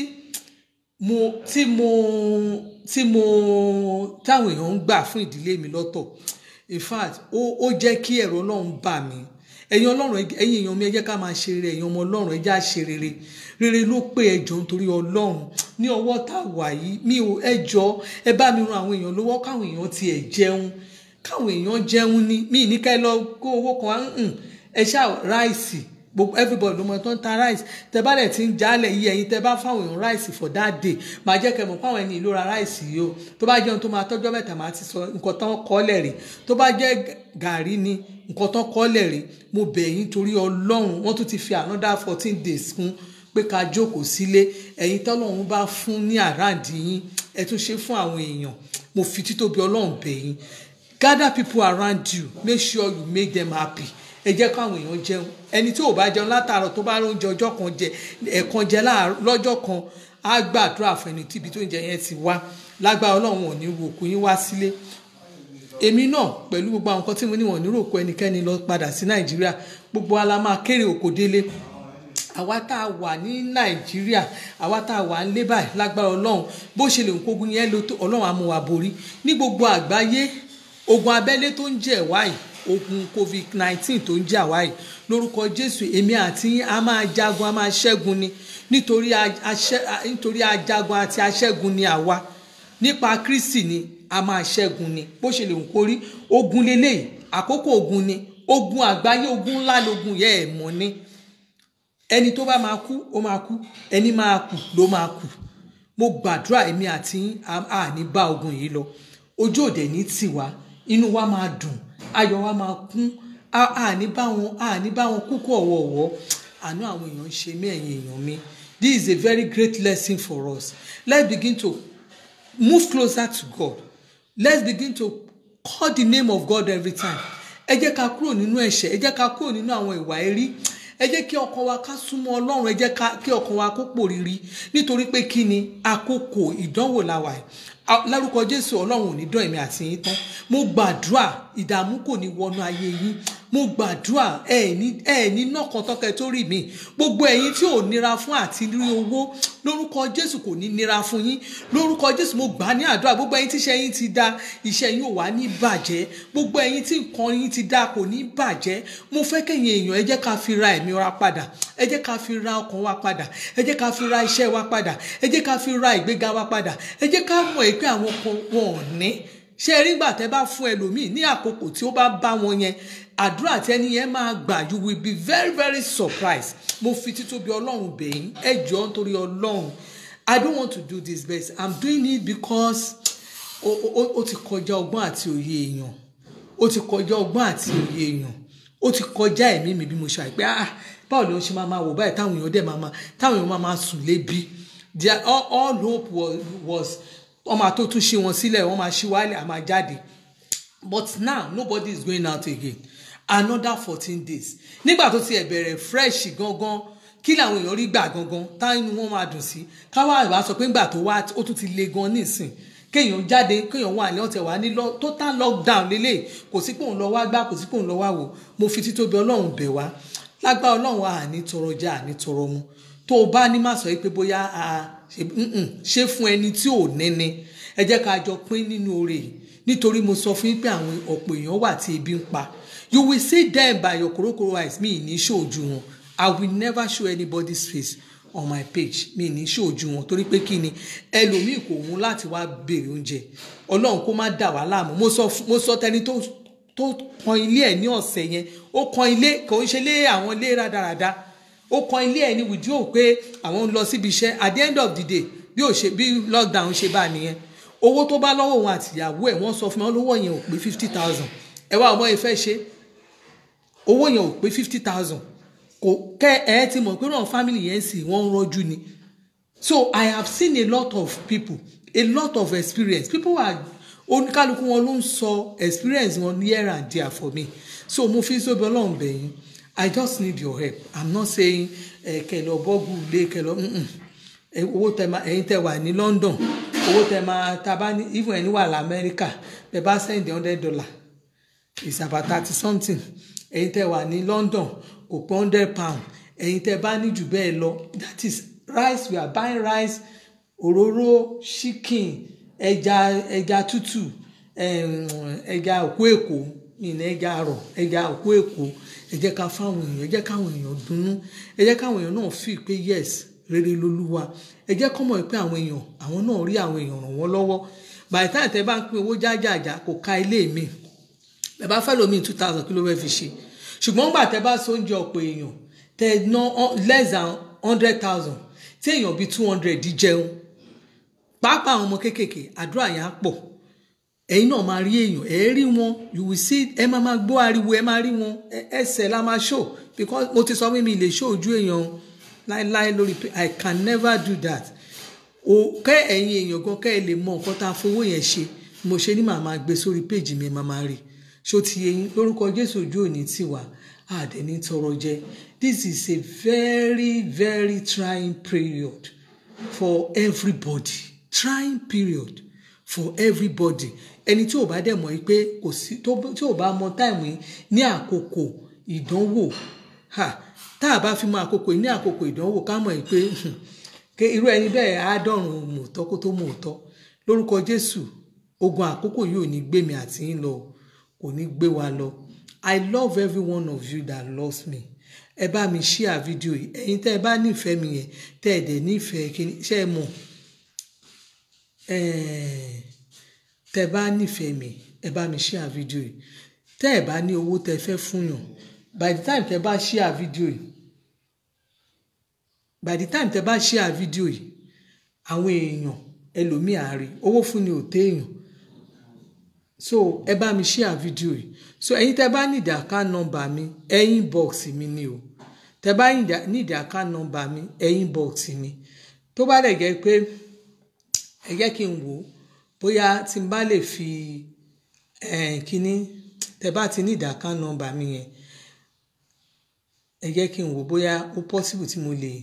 mo tí mo tí mo táwọn èèyàn ń gbà fún ìdílé mi lọ́tọ̀ in fact ó ó jẹ́ kí ẹ̀rọ Ọlọ́run bà mí ẹ̀yin Ọlọ́run ẹ̀yin èèyàn mi ẹ jẹ́ ká máa ṣe rere ẹ̀yin ọmọ Ọlọ́run ẹ jẹ́ á ṣe rere rere ló pé ẹ jọ̀ọ́ nítorí Ọlọ́run ní ọwọ́ tá a wà yìí mi ò ẹ jọ̀ọ́ ẹ bá mi ran àwọn èèyàn lọ́wọ́ káwọn èèyàn tiẹ̀ jẹun káwọn èèyàn jẹun ní mi ní ká ẹ lọ kó owó kan ẹ ṣáà ráìsì gbogbo everybody ló mọ tó ń ta rice tẹ bá dẹ̀ ti ń jálẹ̀ yìí ẹ̀yin tẹ bá fáwọn èèyàn rice for that day máa jẹ́ kẹ́ mọ̀ fáwọn ẹni ìlú ra rice yìí o tó bá jẹun tó máa tọ́jọ́ mẹ́ta máa ti sọ nǹkan tán kọ́lẹ̀ rè tó bá jẹ́ gàrí ni nǹkan tán kọ́lẹ̀ rè mo bẹ̀ yín torí Ọlọ́run wọ́n tún ti fi another fourteen days kún pé ká jókòó sílé ẹ̀yin tọ́lọ́run bá fún ní àràǹdí yín ẹ tún ṣe fún àwọn èèyàn mo fi títóbi Ọlọ́run bẹ̀ yín gather people around you make sure you make them happy ẹ jẹ́ káwọn èèyàn jẹun ẹni tí ò bá jẹun látàárọ̀ tó bá róúnjẹ ọjọ́ kan jẹ ẹ̀kan jẹ lọ́jọ́ kan á gbàdúrà fún ẹni tíbi tó ń jẹ yẹn ti wá lágbára Ọlọ́run ò ní wo òkú yín wá sílé èmi náà pẹ̀lú gbogbo àwọn nǹkan tí mo ní wọ̀n ní ròkó ẹnikẹ́ni lọ padà sí Nàìjíríà gbogbo ala máa kéré òkò délé àwa tá a wà ní Nàìjíríà àwa tá a wà ń lé báyìí lágbára Ọlọ́run bó ṣe lè kógun yẹn lọ tó Ọlọ́run á mú wa borí ní gbogbo àgbáyé. Ogun abẹ́lé tó ń jẹ wá yìí, ogun covid nineteen tó ń jà wá yìí, lórúkọ Jésù èmi àti a máa jagun a máa ṣẹ́gun ni nítorí nítorí ajagun àti aṣẹ́gun ni àwa nípa Kristi ni a máa ṣẹ́gun ni bó ṣe lè kórí. Ogun lélẹ́yìí àkókò ogun ni, ogun àgbáyé, ogun ńlá lógun yẹ ẹ̀ mọ́ ni. Ẹni tó bá máa kú ó máa kú, ẹni máa kú ló máa kú. Mo gbàdúrà èmi àti a ní bá ogun yìí lọ, ojú òde ní tiwa, inú wa máa dùn, ayọ̀ wa máa kún, a ní bá wọn a ní bá wọn kúkú ọ̀wọ̀ọ̀wọ́. Àánú àwọn èèyàn ṣe mí ẹ̀yin èèyàn mi. This is a very great lesson for us. Let's begin to move closer to God. Let's begin to call the name of God every time. Ẹ jẹ́ ká kúrò nínú ẹ̀ṣẹ̀, ẹ jẹ́ ká kúrò nínú àwọn ìwà ẹ̀rí. Ẹ jẹ́ kí ọkàn wa ká súnmọ́ Ọlọ́run, ẹ jẹ́ kí ọkàn wa kó pòrírí nítorí pé kí ni àkókò ìdánwò la wà yìí. Lárúkọ Jésù Ọlọ́run ò ní dán èmi àti yín tán. Mo gbàdúrà ìdààmú kò ní wọnú ayé yín. Mo gbàdúrà ẹ ní ẹ ní nọkàn tọkẹ tó rí mi. Gbogbo ẹ̀yin tí ò nira fún àti rí owó lórúkọ Jésù kò ní nira fún yín. Lórúkọ Jésù mo gbà ní àdúrà gbogbo ẹ̀yin tí iṣẹ́ yín ti dá, iṣẹ́ yín ò wá ní bàjẹ́. Gbogbo ẹ̀yin tí nǹkan yín ti dá kò ní bàjẹ́. Mo fẹ́ kẹ́yin èèyàn ẹ jẹ́ ká fi ra ẹ̀mí wa padà. Ẹ jẹ́ ká fi ra ọkàn wa padà. Ẹ jẹ́ ká fi ra iṣẹ́ wa padà. Ẹ jẹ́ ká fi ra ìgbéga wa padà. Ẹ jẹ́ ká mọ̀ pé àwọn kan wọn ò ní. Ṣé rí gbà tẹ́ bá fún ẹlòmíì ní àkókò tí ó bá bá wọn yẹn, àdúrà tí ẹni yẹn máa gbà, you will be very very surprised. Mo fi títóbi Ọlọ́run bẹ̀ yín, ẹ jọ̀ọ́ nítorí Ọlọ́run. I don't want to do this but I'm doing it because ó ti kọjá ọgbọ́n àti òye èèyàn. Ó ti kọjá ọgbọ́n àti òye èèyàn. Ó ti kọjá ẹ̀mí mi bí mo ṣe àìpé ah báwo ló ń ṣe máa máa wò báyìí táwọn èèyàn dẹ̀ máa máa táwọn èèyàn máa máa sùn lébi. Their all, all hope was, was wọ́n máa tó tún ṣí wọn sílẹ̀, wọ́n máa ṣí wálẹ̀, a máa jáde. But now nobody is going out again. Another fourteen days. Nígbà tó ti ẹ̀ bẹ̀rẹ̀ fresh gangan, kí làwọn èèyàn rí gbà gangan, táwọn wọn máa dùn sí. Káwá ìwà sọ pé ńgbà tó wá ó tún ti le gan nísìn. Kéèyàn jáde, kéèyàn wà ní ọ̀tẹ̀ wá ní total lockdown lélẹ̀. Kò sí pé òun lọ wá gbá, kò sí pé òun lọ wá wò. Mo fi títóbi Ọlọ́run bẹ̀ wá. Lágbá Ọlọ́run wa àní tọrọ já, àní tọrọ mu. Tó o bá ní má sọ pé bóyá a ṣe fún ẹni tí ò ní ni. Ẹ jẹ́ ká jọ pín nínú oore yìí. Nítorí mo sọ fún yín pé àwọn ọ̀pọ̀ èèyàn wà tí ebi ń pa. You will see them by your korokoro eyes. Mi ní ṣojú wọn. I will never show anybody's face on my page. Mi ní ṣojú wọn torí pé kí ni ẹlòmíì kò mú láti wá béèrè oúnjẹ. Ọlọ́run kó má dà wá láàmú. Mo sọ mo sọ tẹni tó tó kan ilé ẹ̀ ní ọ̀sẹ̀ yẹn. Ó kan ilé kò ń ṣe lé àwọn ilé rádaràda. Ó kan ilé ẹ̀ ní wìdíò pé àwọn ń lọ síbi iṣẹ́. At the end of the day bí ó ṣe bí lockdown ṣe bá nìyẹn. Owó tó bá lọ́wọ́ wọn àtìyàwó ẹ̀ wọ́n sọ fún mi olówó yẹn ò pé fifty thousand. Ẹ wá ọmọ ìfẹ́ ṣe owó yẹn ò pé fifty thousand. Kò kẹ́ ẹ ti mọ̀ pé náà family yẹn sì wọ́n ń rọ́jú ni. So I have seen a lot of people, a lot of experience. People are oníkálukú wọn ló ń sọ experience wọn here and there for me. So mo fi sóbi Ọlọ́run bẹ̀ yín. I just need your help. I'm not saying kẹ́ lọ bọ́gù lé kẹ́ lọ owó tẹ ma ẹ̀yin tẹ wà ní London owó tẹ ma taba ní even ẹni wà l'Amẹ́ríkà tẹ bá send hundred dollar it's about thirty something. Ẹ̀yin tẹ wà ní London kò pé hundred pound. Ẹ̀yin tẹ bá ní jù bẹ́ẹ̀ lọ that is rice. We are buying rice, òróró, chicken, ẹja ẹja tútù, ẹja òkú èkó ìní ẹja àrọ̀, ẹja òkú èkó. Ẹ jẹ́ ká fáwọn èèyàn, ẹ jẹ́ káwọn èèyàn dunnú, ẹ jẹ́ káwọn èèyàn náà feel pé yes rere lolúwa. Ẹ jẹ́ kó mọ̀ pé àwọn èèyàn àwọn náà rí àwọn èèyàn ràn wọ́n lọ́wọ́. By the time tẹ́ bá ń pín owó jájàjà kò ka ilé mi. Ẹ bá fẹ́ lómi two thousand kí ló fẹ́ fi ṣe. Ṣùgbọ́n gbà tẹ́ bá so oúnjẹ ọ̀pọ̀ èèyàn tẹ́ ná less than hundred thousand tí èèyàn bíi two hundred jẹun. Pàápàá àwọn ọmọ kéékèèké àdúrà yẹn á pọ̀. Ẹ̀yin náà máa rí èèyàn, ẹ rí wọn, you will see, ẹ máa máa gbọ́ ariwo, ẹ máa rí wọn, ẹsẹ̀ la máa show because mo ti sọ pé mi lè show ojú èèyàn láíláí lórí pé I can never do that. O kẹ́ ẹ̀yin èèyàn gan kẹ́ ẹ lè mọ nǹkan tá a fowó yẹn ṣe. Mo ṣe ní màá máa gbé sórí page mi ẹ máa máa rí. Ṣó ti yẹn lórúkọ Jésù ojú òní tiwa àdẹ̀ní tọrọ jẹ. This is a very very trying period for everybody. Trying period for everybody. Ẹni tí ò bá dẹ̀ mọ̀ pé kò sí tí ò bá mọ time yìí ní àkókò ìdánwò ha tá a bá fi mọ àkókò ní àkókò ìdánwò ká mọ̀ pé pé irú ẹni bẹ́ẹ̀ á dọ̀rùn mòótọ́ kó tó mòótọ́ lórúkọ Jésù. Ogun àkókò yìí ò ní gbé mi àti yín lọ, kò ní gbé wa lọ. I love every one of you that loves me. Ẹ bá mi share fídíò yìí. Ẹ̀yin tẹ́ ẹ bá nífẹ̀ẹ́ mi yẹn, tẹ́ ẹ dẹ̀ nífẹ̀ẹ́ kí ṣe é mọ̀. Tẹ́ ẹ bá nífẹ̀ẹ́ mi, ẹ bá mi share fídíò yìí. Tẹ́ ẹ bá ní owó tẹ́ fẹ́ fún yàn, by the time tẹ́ bá share fídíò yìí, by the time tẹ́ bá share fídíò yìí, àwọn èèyàn ẹlòmíì á rí. Owó fún ni ò téèyàn. So ẹ bá mi share fídíò yìí. So ẹ̀yin tẹ́ bá need account number mi, ẹ inbox mi ni o. Tẹ́ bá need account number mi, ẹ inbox mi. Tó bá dẹ̀ jẹ́ pé ẹ jẹ́ kí n wò bóyá tí n bá lè fi eh, kíní tẹ́ bá ti need account number mi yẹn, ẹ jẹ́ kí n wò bóyá ó possible tí mo lè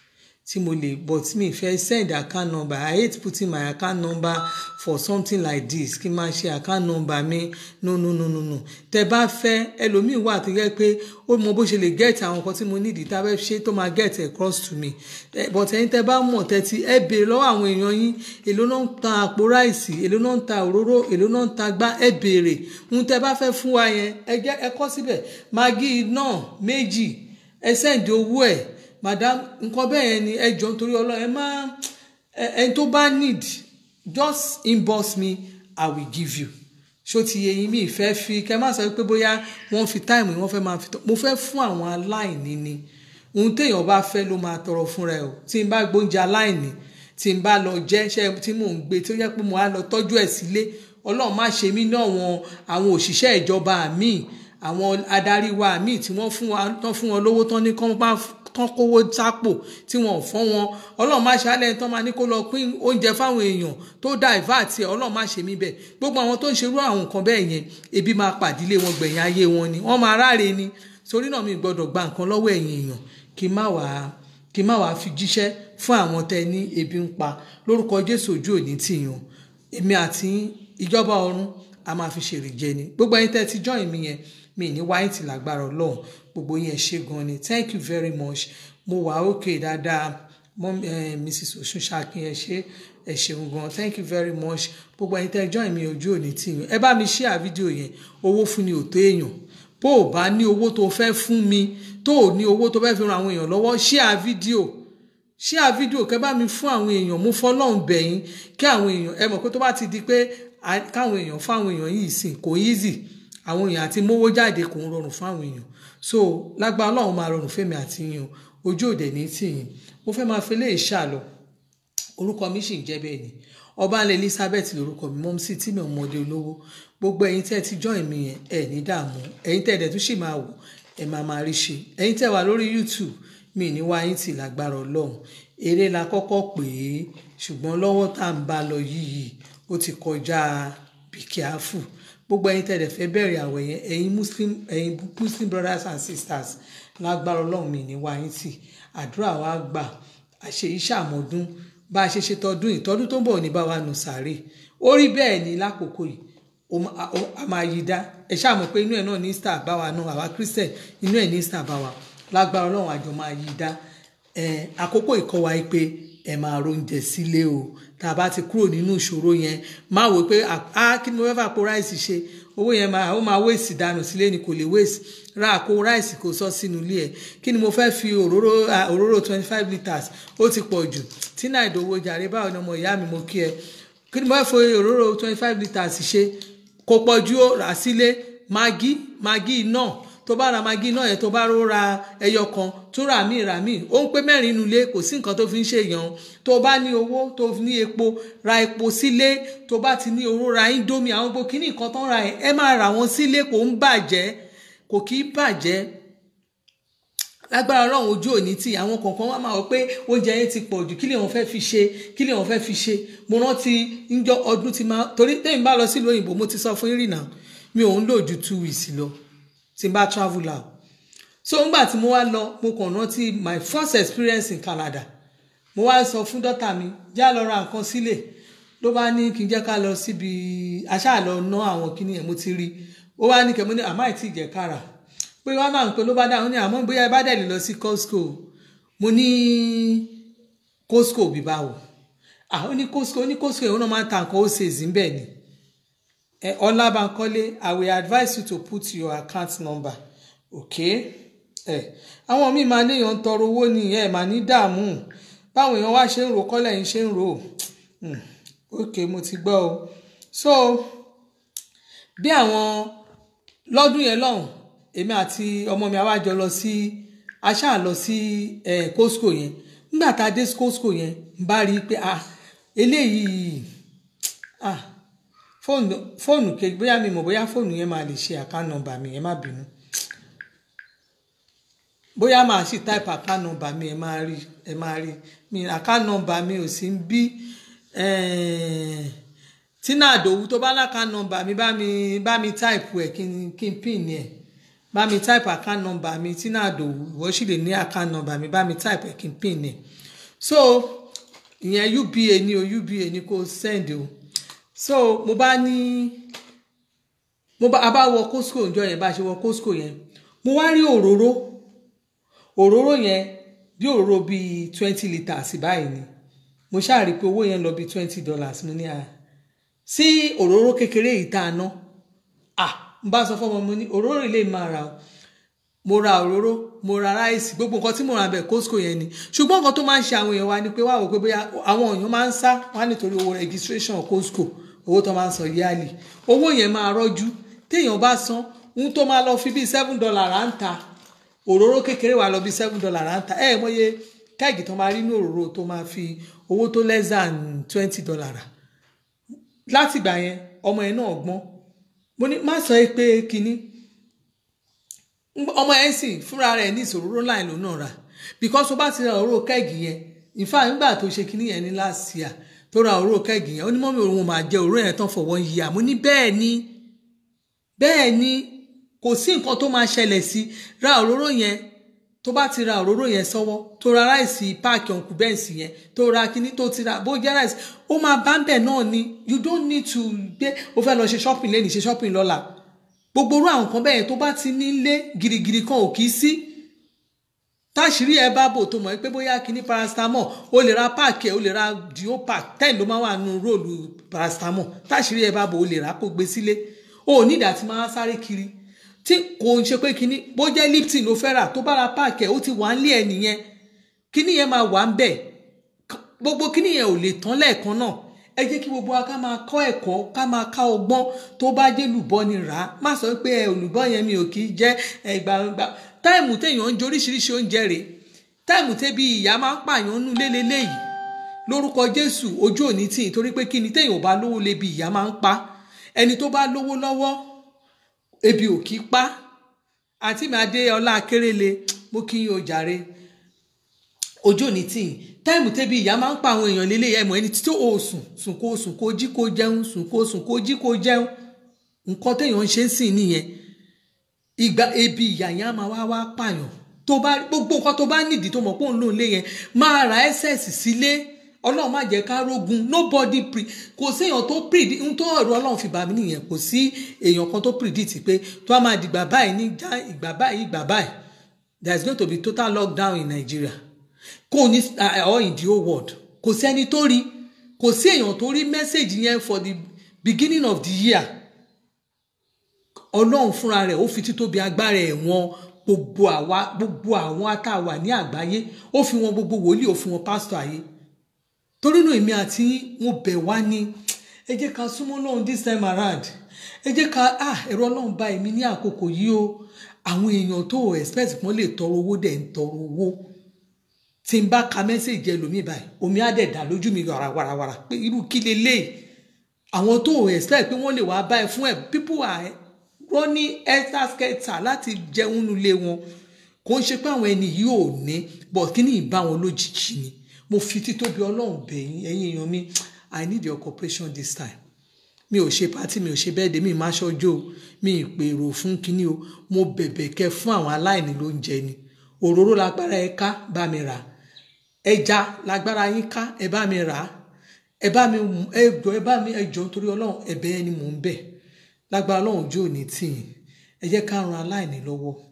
tí mo lè but mi fẹ́ send account number. I hate putting my account number for something like this. Kí n máa ṣe account number mi no no no no no. Tẹ́ bá fẹ́ ẹlòmíì wà tó jẹ́ pé ó mọ bó ṣe lè get àwọn nǹkan tí mo need tá bá ṣe tó máa get across to me. But ẹ̀yin tẹ́ bá mọ̀ tẹ́ ti ẹ béèrè lọ́wọ́ àwọn èèyàn yín èló náà ń ta àpò ráìsì, èló náà ń ta òróró, èló náà ń ta gbá, ẹ béèrè. Ohun tẹ́ bá fẹ́ fún wa yẹn ẹ jẹ́ ẹ kọ síbẹ̀. Maggi náà méjì ẹ send owó ẹ̀. Madam nǹkan bẹ́ẹ̀ yẹn ni ẹ jọ nítorí Ọlọ́run ẹ má ẹni tó bá need just inbox me, I will give you. Ṣó ti yé yín mi ìfẹ́ fi kẹ́ má sọ pé bóyá wọ́n fi time wọ́n fẹ́ máa fi tọ́ mo fẹ́ fún àwọn aláìní ni. Ohun téèyàn bá fẹ́ ló máa tọrọ fún rẹ o. Tí n bá gbóúnjẹ aláìní tí n bá lọ jẹ ṣe tí mò ń gbé tí ó yẹ pé mo á lọ tọ́jú ẹ̀ sílé, Ọlọ́run má ṣe mí náà wọn àwọn òṣìṣẹ́ ìjọba mi, àwọn adarí wa mi tí wọ́n fún wa tán fún wọn lówó tán ní kán bá tán kówó sápò tí wọn ò fọ́n wọn. Ọlọ́run má ṣe alẹ́ tán máa ní kó lọ pín oúnjẹ fáwọn èèyàn tó divert ẹ̀. Ọlọ́run má ṣe mí bẹ́ẹ̀. Gbogbo àwọn tó ń ṣerú àwọn nǹkan bẹ́ẹ̀ yẹn ebi máa pàdílé wọn gbẹ̀yìn ayé wọn ni wọ́n máa ráre ni. Torí náà mi gbọ́dọ̀ gba nǹkan lọ́wọ́ ẹ̀yin èèyàn kí má wàá kí má wàá fi jíṣẹ́ fún àwọn tẹ́ ní ebi ń pa. Lórúkọ Jésù ojú òní tìyàn èmi àti ìjọba ọ̀run a máa fi ṣèrè jẹ ni. Gbogbo ẹ̀yin tẹ́ ti join mi yẹn mi ní wáyé tí lágbára Ọlọ́run gbogbo yẹn ṣe gan ni. Thank you very much. Mo wà okay dáadáa mom eh, Missus Osunṣakin ẹ ṣé ẹ ṣeun gan. Thank you very much. Gbogbo ẹ̀yin tẹ́ join mi ojú òní tìyàn ẹ bá mi share fídíò yẹn. Owó fún ni ò tó èèyàn. Bó o bá ní owó tó fẹ́ fún mi tó ò ní owó tó fẹ́ fi ran àwọn èèyàn lọ́wọ́ share fídíò share fídíò kẹ́ bá mi fún àwọn èèyàn. Mo fọlọ́run bẹ̀ yín kí àwọn èèyàn ẹ mọ̀ pé tó bá ti di pé káwọn èèyàn fáwọn èèyàn yìí sìn kò easy. Àwọn èèyàn àti mówó jáde kò ń rọrùn fún àwọn èèyàn. So lágbára Ọlọ́run máa rọrùn fẹ́mi àti yín o. Ojú òde ní tìyín. Mo fẹ́ máa fi lè ṣàlọ. Orúkọ mi sì ń jẹ́ bẹ́ẹ̀ ni. Ọbańlé Elizabeth lórúkọ mi. Mọ́ sí tí mi ọmọdé olówó. Gbogbo ẹ̀yin tẹ́ ti join mi yẹn ẹ ní dààmú. Ẹ̀yin tẹ́ dẹ̀ tún sì máa wò ẹ máa máa rí ṣe. Ẹ̀yin tẹ́ wà lórí YouTube mi ní wá yín tì lágbára Ọlọ́run. Eré la kọ́kọ́ pè é ṣùgbọ́n lọ́wọ́ tá à ń bá lọ yìí ó ti kọjá be careful. Gbogbo ẹ̀yin tẹ́ dẹ̀ fẹ́ bẹ̀rẹ̀ àwẹ̀ yẹn ẹ̀yin Muslim ẹ̀yin Muslim brothers and sisters lágbára Ọlọ́run mi ní wá yín tì. Àdúrà wa gbà àṣẹ iṣẹ́ àmọ́dún bá a ṣe ṣe tọdún ìtọ́dún tó ń bọ̀ ní bá wa nù sàárè. Ó rí bẹ́ẹ̀ ni lákòókò yìí a máa yí dá. Ẹ ṣáà mọ̀ pé inú ẹ̀ náà ní Easter bá wa náà àwa Christian inú ẹ̀ ní Easter bá wa lágbára Ọlọ́run àjọ máa yí dá. Àkókò ìkọ́ wa yìí pé ẹ máa róúnjẹ sílé o. Tá a bá ti kúrò nínú ìṣòro yẹn máa wò pé ah kí ni mo fẹ́ fà kó ráìsì ṣe owó yẹn máa ó máa wéèsì dànù sílé ni kò lè wéèsì ra àpò ráìsì kò sọ sínú ilé ẹ̀. Kí ni mo fẹ́ fi òróró òróró twenty five litres ó ti pọ̀ jù. Tina Ìdòwò jàre báwo ni ọmọ ìyá mi mo kí ẹ. Kí ni mo fẹ́ fi òróró twenty five litres ṣe kò pọ̀ jù ó rà sílé. Maggi Maggi náà tó bá ra Maggi náà yẹn tó bá ró ra ẹyọ kan tún rà míì rà míì ó ń pé mẹ́rin inú ilé kò sí nǹkan tó fi ń ṣe èèyàn. Tó bá ní owó tó ní epo ra epo sílé. Tó bá ti ní owó ra Indomie àwọn gbogbo kíní nǹkan tó ń ra ẹ ẹ máa rà wọ́n sílé kò ń bàjẹ́ kò kì í bàjẹ́. Lágbára Ọlọ́run ojú òní tí àwọn kọ̀ọ̀kan wá máa wọ pé oúnjẹ yẹn ti pọ̀ jù kí lè wọ́n fẹ́ fi ṣe kí lè wọ́n fẹ́ fi ṣe. Mo rántí níjọ́ ọdún ti máa torí tẹ́yìn bá lọ sílùú òyìnbó mo ti sọ fún ìrìnà mi ò ń lò ju two weeks lọ tí n bá travel out. So ńgbà tí mo wá lọ mo kàn rántí my first experience in Canada. Mo wá sọ fún dọ́tà mi já lọ ra nǹkan sílé ló bá ní kí n jẹ́ ká lọ síbi aṣáà lọ ná àwọn kíní yẹn mo ti rí ó wá ní kẹ́mi ní àmọ́ àìtí ìjẹ́ kára pé wọ́n máa ń pè ló bá dáhùn ní àmọ́ bóyá ẹ bá dẹ̀ lè lọ sí Costco mo ní Costco bíbá o ah ó ní Costco ó ní Costco òun náà máa ń ta nǹkan ó ṣe èzì ń bẹ̀ ni Ọlábánkọ́lé I will advise you to put your account number okay ẹ àwọn míì máa léèyàn ń tọrọ owó ni ẹ máa ní dààmú báwọn èèyàn wá ṣe ń rò kọ́lẹ̀ yín ṣe ń rò okay mo ti gbọ́ o so bí àwọn lọ́dún yẹn lọ́hùn èmi àti ọmọ mi àwa jọ lọ sí aṣá lọ sí Costco yẹn nígbà tá a dé Costco yẹn n bá rí i pé ah eléyìí ah fóònù fóònù kejì bóyá mi mọ̀ bóyá fóònù yẹn máa lè ṣe account number mi ẹ má bínú bóyá máa sì type account number mi ẹ máa rí ẹ máa rí mi account number mi ò sí ń bí Tina Adowu tó bá láka number mi bá mi bá mi type ẹ kí n kí n pin ẹ bá mi type account number mi Tina Adowu ìwọ sì lè ní account number mi bá mi type ẹ kí n pin ẹ so ìyẹn U B A ni o U B A ni kò send o so mo bá ní mo bá a bá wọ Costco ǹjọ́ yẹn bá ṣe wọ Costco yẹn mo wá rí òróró òróró yẹn bí òróró bíi twenty litres báyìí ni mo ṣáà rí pé owó yẹn lọ bí twenty dollars mo ní à sí òróró kékeré yìí tá a ná ah n bá sọ fọmọ mo ní òróró ilé máa ra o mo ra òróró mo ra ráìsì gbogbo nǹkan tí mo ra bẹ̀ Costco yẹn ni ṣùgbọ́n nǹkan tó máa ń ṣe àwọn èèyàn wa ni pé wá wò pé bóyá àwọn èèyàn máa ń sá wá nítorí owó registration Costco owó tó máa ń san yálì owó yẹn máa rọ́jú téèyàn bá san ohun tó máa lọ fi bíi seven dollars à ń ta òróró kékeré wà lọ bíi seven dollars à ń ta ẹ̀ mọ́yé kẹ́ẹ̀gì tó máa rí ní òróró tó máa fi owó tó less than twenty dollars láti ìgbà yẹn ọmọ yẹn náà gbọ́n mo ní má sọ pé kínní ọmọ yẹn sì fúnra rẹ̀ ní ìṣòro láì lò náà rà because ó bá ti ra òróró kẹ́ẹ̀gì yẹn in fact nígbà tó ṣe kínní yẹn ní last year tó ra òróró kẹ́ẹ̀gì yẹn ó ní mọ́mí òun máa jẹ òróró yẹn tán for one year mo ní bẹ́ẹ̀ ni bẹ́ẹ̀ ni kò sí nǹkan tó máa ṣẹlẹ̀ sí ra òróró yẹn tó bá ti ra òróró yẹn sọ́wọ́ tó ra ráìsì páàkì ọ̀nkù bẹ́ǹsì yẹn tó ra kíní tó ti ra bó jẹ́ ráìsì ó máa bá ń bẹ̀ náà ni you don't need to gbé o fẹ́ lọ ṣe shopping lẹ́nìí ṣe shopping lọ́la gbogbo orú àwọn nǹkan bẹ́ẹ̀ tó bá ti nílé girigiri kan ò kì í sí táṣìírí ẹ bá bò tó mọ̀ pé bóyá kíní paracetamol o lè ra páàkì ẹ o lè ra dio pack ten ló máa wà nínú róòlù paracetamol táṣìírí ẹ bá bò o lè ra kó gbé sílé o ò ní ìdá tí máa sáré kiri tí kò ń ṣe pé kíní bó jẹ́ Lipton ló fẹ́ rà tó bá ra páàkì ẹ̀ ó ti wà ń lé ẹ̀ nìyẹn kíní yẹn máa wà ń bẹ̀ gbogbo kíní yẹn ò lè tán lẹ́ẹ̀kan náà ẹ jẹ́ kí gbogbo wa ká máa kọ́ ẹ̀kọ́ ká máa ká ọgbọ́n tó bá jẹ́ lùbọ́ ni rà á má sọ pé ẹ olùbọ́ yẹn mi ò kì í jẹ́ ẹgbàgbà táìmù téèyàn ń jẹ oríṣiríṣi oúnjẹ rèé táìmù tẹ́bi ìyá máa ń pààyàn nú lélẹ́lẹ́yìí lórúkọ Jésù ojú òní tì í torí pé kíni téèyàn ò bá lówó lebi ìyá máa ń pa ẹni tó bá lówó lọ́wọ́ ebi ò kí pa àti mi adé ọlá akérèlé mo kí yín o jàre ojú òní tì í táìmù tẹ́bi ìyá máa ń pa àwọn èèyàn lélẹ̀ ẹ̀mọ́ ẹni tí ó sùn sùn kó sùn kó jí kó jẹun sùn kó sùn kó jí kó jẹun nǹkan téèyàn ń ṣe ń sìn nìyẹn ìgbà ebi ìyá yẹn á máa wá wá pààyàn tó bá gbogbo nǹkan tó bá nídìí tó mọ̀ pé òun ló ń lé yẹn máa ra ẹ́sẹ̀sì sílé ọlọ́run má jẹ́ ká rógun nobody pre kò sí èèyàn tó predict ń tó ọ̀rọ̀ ọlọ́run fi bá mi nìyẹn kò sí èèyàn kan tó predict pé tó a máa dìgbà báyìí ní já ìgbà báyìí ìgbà báyìí there is going to be total lockdown in Nigeria kò ní or in the whole world kò sí ẹni tó rí kò sí èèyàn tó rí message yẹn for the beginning of the year ọlọ́run fúnra rẹ̀ ó fi títóbi agbára ẹ̀ wọn gbogbo àwa gbogbo àwọn atáwà ní àgbáyé ó fi wọn gbogbo wòlíì ó fi wọn pásítọ̀ ayé torí náà èmi àti wọn bẹ̀ wá ní ẹ jẹ́ ká súnmọ́ Ọlọ́run this time around ẹ jẹ́ ká ah ẹ̀rọ Ọlọ́run bá èmi ní àkókò yìí o àwọn èèyàn tó expect pọ́n lè tọrọ owó dẹ̀ ń tọrọ owó tí n bá ka mẹ́sẹ̀jì ẹlòmíì báyìí omi á dẹ̀ dà lójú mi wàràwàrà pé irú kí leléyìí àwọn tó expect pé wọ́n lè wá báyìí fún ẹ̀ people are running extra sketa láti jẹun nulẹ̀ wọn kò ń ṣe pé àwọn ẹni yìí ò ní but kí ni ìbá wọn lójijì ni mo fi títóbi Ọlọ́run bẹ̀yìn ẹ̀yin èèyàn mi I need your cooperation this time mi ò ṣe pátì mi ò ṣe bẹ́ẹ̀ dé mi máa ṣọjọ́ mi ìpèrò fún kínní o mo bẹ̀bẹ̀ kẹ́ fún àwọn aláìní lóúnjẹ ni òróró lágbára ẹ ká bá mi rà ẹja lágbára yín ká ẹ bá mi rà ẹ bá mi ẹ jọ ẹ bá mi ẹ jọ nítorí Ọlọ́run ẹ̀bẹ̀ ẹni mò ń bẹ̀ lágbára Ọlọ́run ojú òní tì yín ẹ jẹ́ ká ran aláìní lọ́wọ́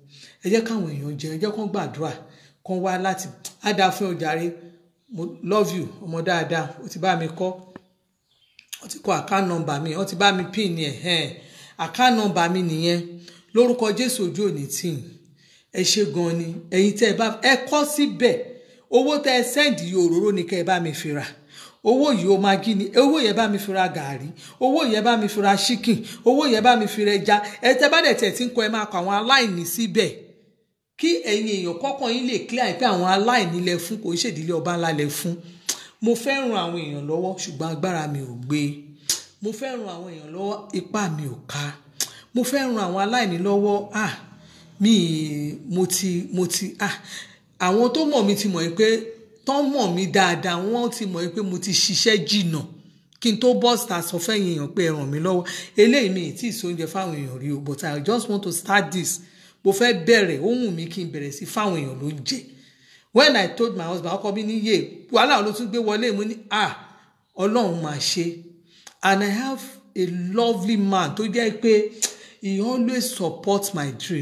ẹ jẹ́ káwọn èèyàn jẹun ẹ jẹ́ kán gbàdúrà kán wá láti á dáa fún ọjàre mo love you ọmọ dáadáa ó ti bá mi kọ́ ó ti kọ account number mi ó ti bá mi pin ẹ̀ ẹ̀ account number mi nìyẹn lórúkọ Jésù ojú òní tì ẹ ṣe gan ni ẹ̀yin tẹ́ ẹ bá ẹ kọ́ síbẹ̀ owó tẹ́ ẹ sẹ́ǹdì òróró ni kẹ́ ẹ bá mi fi rà owó yìí ó máa gí ni owó yẹn bá mi fi ra gàárì owó yẹn bá mi fi ra chicken owó yẹn bá mi fi ra ẹja ẹ tẹ́ bá dẹ̀ tẹ̀ tí ń kọ ẹ máa kọ àwọn aláìní síbẹ̀ kí ẹ̀yin èèyàn kọ́kàn yín lè clear pé àwọn aláìní lẹ fún kò ń ṣèdílé ọba ńlá lẹ fún mo fẹ́ ran àwọn èèyàn lọ́wọ́ ṣùgbọ́n agbára mi ò gbé mo fẹ́ ran àwọn èèyàn lọ́wọ́ ipá mi ò ká mo fẹ́ ran àwọn aláìní lọ́wọ́ ah mi mo ti mo ti ah àwọn tó mọ̀ mi ti mọ̀ pé tán mọ̀ mí dáadáa wọ́n ti mọ̀ pé mo ti ṣiṣẹ́ jìnnà kí n tó bọ́sítà sọ fẹ́yìn èèyàn pé ẹ ràn mí lọ́wọ́ eléyìí mi ì tí ì sóúnjẹ fáwọn èèyàn rí o but I just want to start this mo fẹ́ bẹ̀rẹ̀ ó wù mí kí n bẹ̀rẹ̀ sí fáwọn èèyàn ló ń jẹ when I told my husband ọkọ mi ní yé wàhálà ló tún gbé wọlé mo ní ah ọlọ́run máa ṣe and I have a lovely man tó jẹ́ pé he always support my dream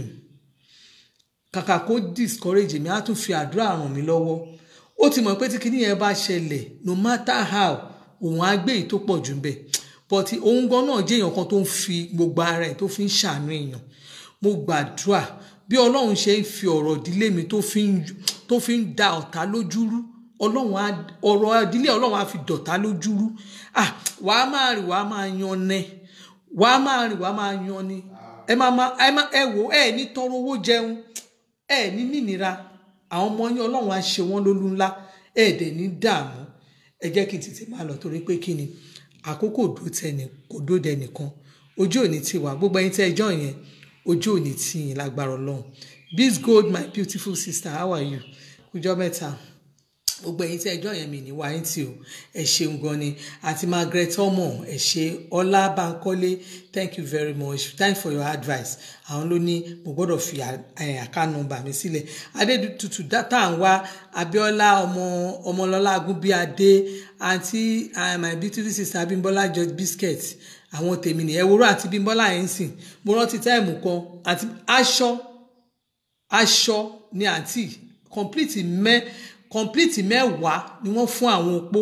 kàkà kó discourage mi á tún fi àdúrà ràn mí lọ́wọ́ ó ti mọ̀ pé tí kinní yẹn bá ṣẹlẹ̀ no matter how òun á gbé èyí tó pọ̀ jù ń bẹ̀ but òun gan náà jẹ́ èèyàn kan tó ń fi gbogbo ara ẹ̀ tó fi ń ṣàánú èèyàn mo gbàdúrà bí ọlọ́run ṣe ń fi ọ̀rọ̀ ìdílé mi tó fi ń tó fi ń da ọ̀tá lójúrú ọlọ́run á ọ̀rọ̀ ìdílé ọlọ́run á fi dọ̀tá lójúrú ah wàá máa rìn wàá máa yan nẹ wàá máa rìn wàá máa yan ni ẹ máa máa ẹ máa ẹ wò ẹ ní tọrọ owó jẹun ẹ ní nínira àwọn ọmọ yín ọlọ́run á ṣe wọ́n lólú ńlá ẹ dẹ̀ ní dààmú ẹ jẹ́ kí n tètè máa lọ torí pé kí ni àkókò dúró tẹni kò dóde nìkan ojú òní ti wà gbogbo ẹ̀yin tẹ́ ẹjọ́ yẹn ojú òní tí yín lágbára ọlọ́run Biz Gold my beautiful sister how are you kújọ́ mẹ́ta gbogbo ẹ̀yin tí ẹjọ́ yẹn mi ní wáyé tí o ẹ ṣeun gan ni àti Margaret ọmọ ẹ ṣe Ọlá Bankole thank you very much thanks for your advice àwọn ló ní mo gbọ́dọ̀ fi account number mi sílẹ̀ Adétutù dátà ń wá Abíọ́lá ọmọ ọmọlọ́lá Agúnbíadé àti my beautiful sister Abímbọ́lá George Biscuit àwọn tèmi ní ẹwúrọ àti Bímbọ́lá yẹn ń sìn mo rántí táìmù kan àti aṣọ aṣọ ni àǹtí complete mẹ́ complete mẹ́wàá ni wọ́n fún àwọn opó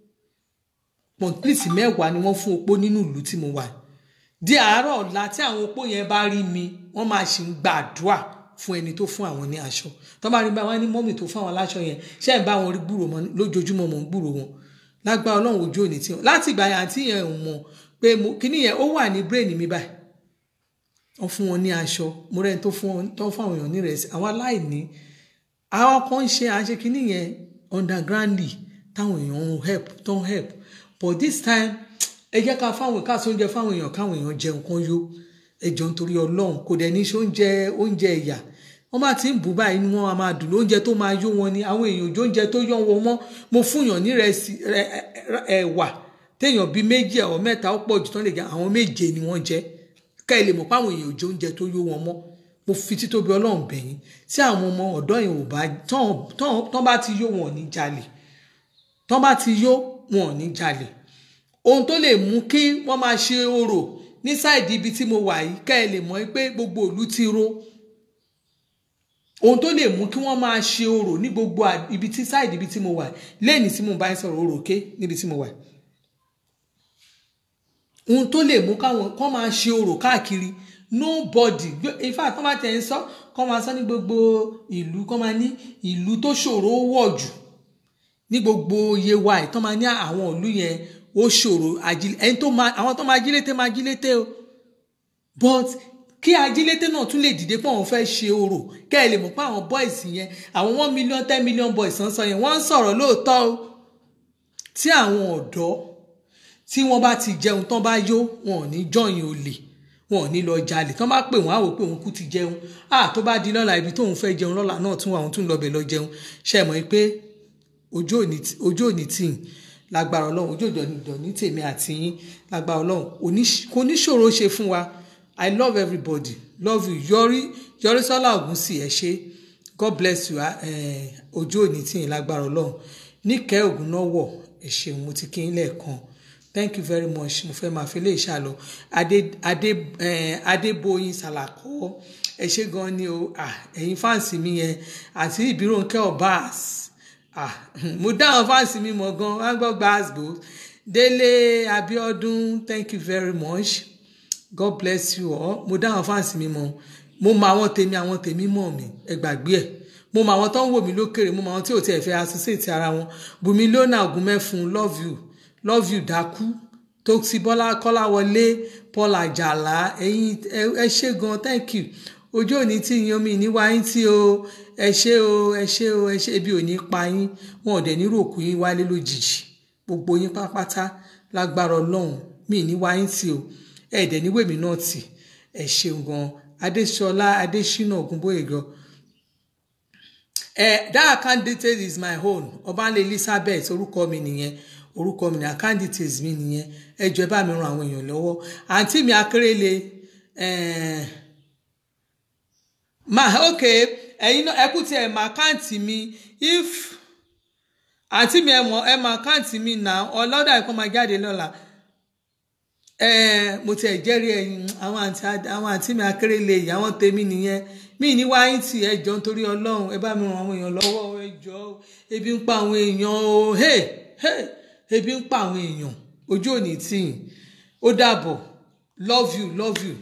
complete mẹ́wàá ni wọ́n fún opó nínú ìlú tí mo wà di àárọ̀ ọ̀la tí àwọn opó yẹn bá rí mi wọ́n máa ṣì ń gbàdúrà fún ẹni tó fún àwọn ní aṣọ tó bá rí bá wọn ní mọ́mì tó fún àwọn láṣọ yẹn ṣé ń bá wọn rí gbúrò wọn lójoojúmọ́ mọ̀ ń gbúrò wọn lágbára Ọlọ́run ojú òní tí wọn láti ìgbà yẹn àǹtí yẹn ò mọ̀ pé kíní yẹn ó wà ní brain mi báyìí wọ́n fún wọn ní aṣọ mo rẹ́ni tó fún àwọn èèyàn ní ìrẹsì àwọn aláìní àwọn kan ṣe àṣẹ kínní yẹn undergroundly táwọn èèyàn ń help tó ń help but this time ẹ jẹ́ ká fáwọn ká sóúnjẹ fáwọn èèyàn káwọn èèyàn jẹun kan yó ẹjọ́ nítorí Ọlọ́run kò dẹ̀ ní ṣe oúnjẹ oúnjẹ ẹ̀yà wọ́n bá ti ń bù báyìí ni wọ́n máa dùn lóúnjẹ tó máa yó wọn ni àwọn èèyàn òjò oúnjẹ tó yọ wọn mọ́ mo fúnyàn ní rẹsì ẹ̀wà téèyàn bíi méjì ọ̀ mẹ́ta ó pọ̀ jù tán lè jẹ àwọn méje ni wọ́n jẹ ká ẹ lè mọ̀ pé àwọn èèyàn òjò oúnjẹ tó yó wọn mọ́ mo fi títóbi Ọlọ́run bẹ̀yìn tí àwọn ọmọ ọ̀dọ́ yẹn ò bá tán bá ti yó wọn ò ní jalè tán bá ti yó wọn ò ní jalè ohun tó lè mú kí wọ́n máa ṣe orò ní sáìdì ibi tí mo wà yìí ká ẹ lè mọ̀ pé gbogbo ìlú ti ró ohun tó lè mú kí wọ́n máa ṣe orò ní gbogbo ibi tí sáìdì ibi tí mo wà lẹ́yìn tí mo bá ń sọ̀rọ̀ orò ké níbi tí mo wà ohun tó lè mú káwọn kán máa ṣe orò káàkiri nobody in fact kán máa tẹ̀ ń sọ kán máa sọ ní gbogbo ìlú kán máa ní ìlú tó ṣòro wọ̀ jù ní gbogbo iye wa ẹ̀ tán máa ní àwọn ìlú yẹn ó ṣòro ẹni tó máa àwọn tó máa jílété máa jílété o but kí ajílété náà tún lè dìde pé àwọn fẹ́ ṣe orò kẹ́ ẹ lè mọ̀ pé àwọn boys yẹn àwọn one million ten million boys ń sọ yẹn wọ́n ń sọ̀rọ̀ lóòótọ́ o tí àwọn ọ̀dọ́ tí wọ́n bá ti jẹun tán bá yó wọn ò ní jọyìn olè wọn ò ní lọ jalè tán bá pè wọ́n á wò pé òun kú ti jẹun ah tó bá di lọ́la ibi tóun fẹ́ jẹun lọ́la náà tún àwọn tún lọ́bẹ̀ lọ jẹun ṣe mọ̀ pé ojú òní tì ń lágbára Ọlọ́run ojú òjò ní tèmi àti yín lágbára Ọlọ́run kò ní ṣòro ṣe fún wa I love everybody love you yọrí yọrí sọ́lá ògúnsì ẹ̀ ṣe God bless you ojú òní tì ń lágbára Ọlọ́run níkẹ́ ògùn náà wọ̀ ẹ̀ ṣeun mo ti kí n lẹ́ẹ̀kan thank you very much mo fẹ́ máa fi lè ṣàlọ adé adé adébóyin sàlàkọ́ ẹ ṣé gan ni o ah ẹ̀yin fáǹsì mi yẹn àti Ìbírónkẹ́ Ọ̀bás ah mo dá àwọn fáǹsì mi mọ̀ gan wọ́n gbọ́ gbàgbó Délé Abíọ́dún thank you very much God bless you all mo dá àwọn fáǹsì mi mọ̀ mo mọ àwọn tèmi àwọn tèmi mọ̀ mi ẹ gbàgbé ẹ̀ mo mọ àwọn tó ń wò mí lókèrè mo mọ àwọn tí ò tiẹ̀ fẹ́ associate ara wọn Bùnmi Lónà Ògúnmẹ́fun love you love you dákú Tóksì Bọ́lá Kọ́láwọlé Paul Àjàlá ẹ̀yin ẹ ṣé gan thank you ojú òní tí yín omi ìníwá yín tí o ẹ ṣé o ẹ ṣé o ẹ ṣé ebi ò ní pa yín wọn ò dẹ̀ ní ròkú yín wálé lójijì gbogbo yín pátápátá lágbára Ọlọ́run mi ìníwá yín tí o ẹ dẹ̀ ní wèmí náà tì ẹ ṣeun gan Adéṣọlá Adéṣínà Ògúnbóyègọ ẹ that account details is my own Ọbánlé Elizabeth orúkọ mi nìyẹn orúkọ mi ní account details mi nìyẹn ẹ jọ̀ọ́ ẹ bá mi ran àwọn èèyàn lọ́wọ́ àǹtí mi Akérèlé eh, ma ok ẹ̀yin náà ẹ kú tí ẹ mọ àkáǹtì mi if àǹtí mi ẹ mọ ẹ mọ àkáǹtì mi náà ọlọ́dà ẹ̀kọ́ máa jáde lọ́la ẹ mo ti ẹ̀ jẹ́rìí ẹ̀yin àwọn àǹtí àwọn àǹtí mi Akérèlé yìí àwọn tèmi nìyẹn mi ní wáyé tí ẹ jọ̀ọ́ nítorí Ọlọ́run ẹ bá mi ran àwọn èèyàn lọ́wọ́ ẹ jọ̀ọ́ ebi ń pa àwọn èèyàn o hey hey ebi ń pa àwọn èèyàn ojú òní tìyìn ó dàbọ̀ love you love you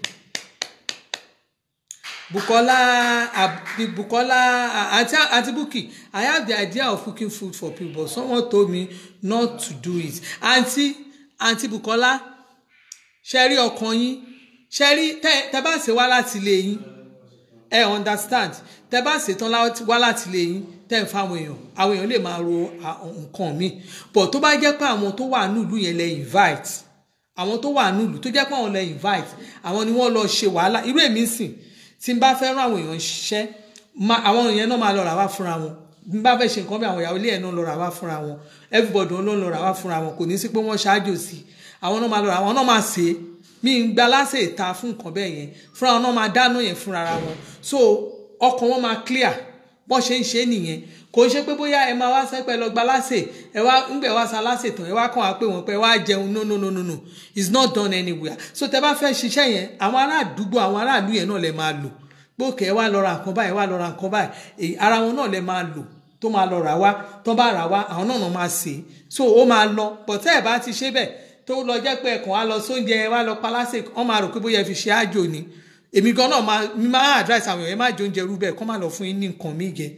Bukola uh, Bukola uh, Auntie, Auntie Buki, I have the idea of cooking food for people, but someone told me not to do it. Auntie, Auntie Bukola, Sherry ọkàn yín, Sherry tẹ́ bá ṣe wá láti ilé yín. Ẹ understand? Tẹ́ bá ṣe tán wá láti ilé yín, tẹ́ ń fa àwọn èèyàn, àwọn èèyàn lè máa ro nǹkan mi. But tó bá jẹ́ pé àwọn tó wà nílùú yẹn lẹ invite, àwọn tó wà nílùú tó jẹ́ pé àwọn lẹ invite, àwọn ni wọ́n lọ ṣe wàhálà. Irú èmi sìn tí n bá fẹ́ rán àwọn èèyàn ṣiṣẹ́ àwọn èèyàn náà máa lọ rà wá fúnra wọn bí n bá fẹ́ ṣe nǹkan bí àwọn ìyàwó ilé ẹ̀ náà lọ rà wá fúnra wọn everybody ló lọ rà wá fúnra wọn kò ní sí pé wọ́n ṣáájò sí àwọn náà máa lọ rà àwọn náà máa ṣe é mi ń gba láṣẹ ìta fún nǹkan bẹ́ẹ̀ yẹn fúnra wọn náà máa dáná yẹn fúnra wọn so ọkàn wọn máa clear bọ́n ṣe ń ṣe nìyẹn kò ń ṣe pé bóyá ẹ máa wá sẹ́pẹ́ lọ gba láṣẹ ẹ wá ń gbẹ̀ wá sa láṣẹ tán ẹ wá kàn wá pé wọ́n pé wá jẹun no no no no no it's not done anywhere so tẹ bá fẹ́ ṣiṣẹ́ yẹn àwọn ará àdúgbò àwọn aráàlú yẹn náà lè máa lò gbókè ẹ wá lọ ra nǹkan báyìí ẹ wá lọ ra nǹkan báyìí ara wọn náà lè máa lò tó máa lọ rà wá tó bá rà wá àwọn náà máa ṣe so ó máa lọ pọ̀tẹ́ ẹ̀ bá ti ṣe bẹ́ẹ̀ tó lọ jẹ́ pé ẹ̀kàn wá lọ sóúnjẹ ẹ wá lọ paláṣẹ wọ́n máa rò pé bóyá ẹ fi ṣe àjò ni èmi gan náà máa mi máa advice àwọn èèyàn má jẹ oúnjẹ rú bẹ́ẹ̀ kọ́ máa lọ fún yín ní nǹkan mí jẹ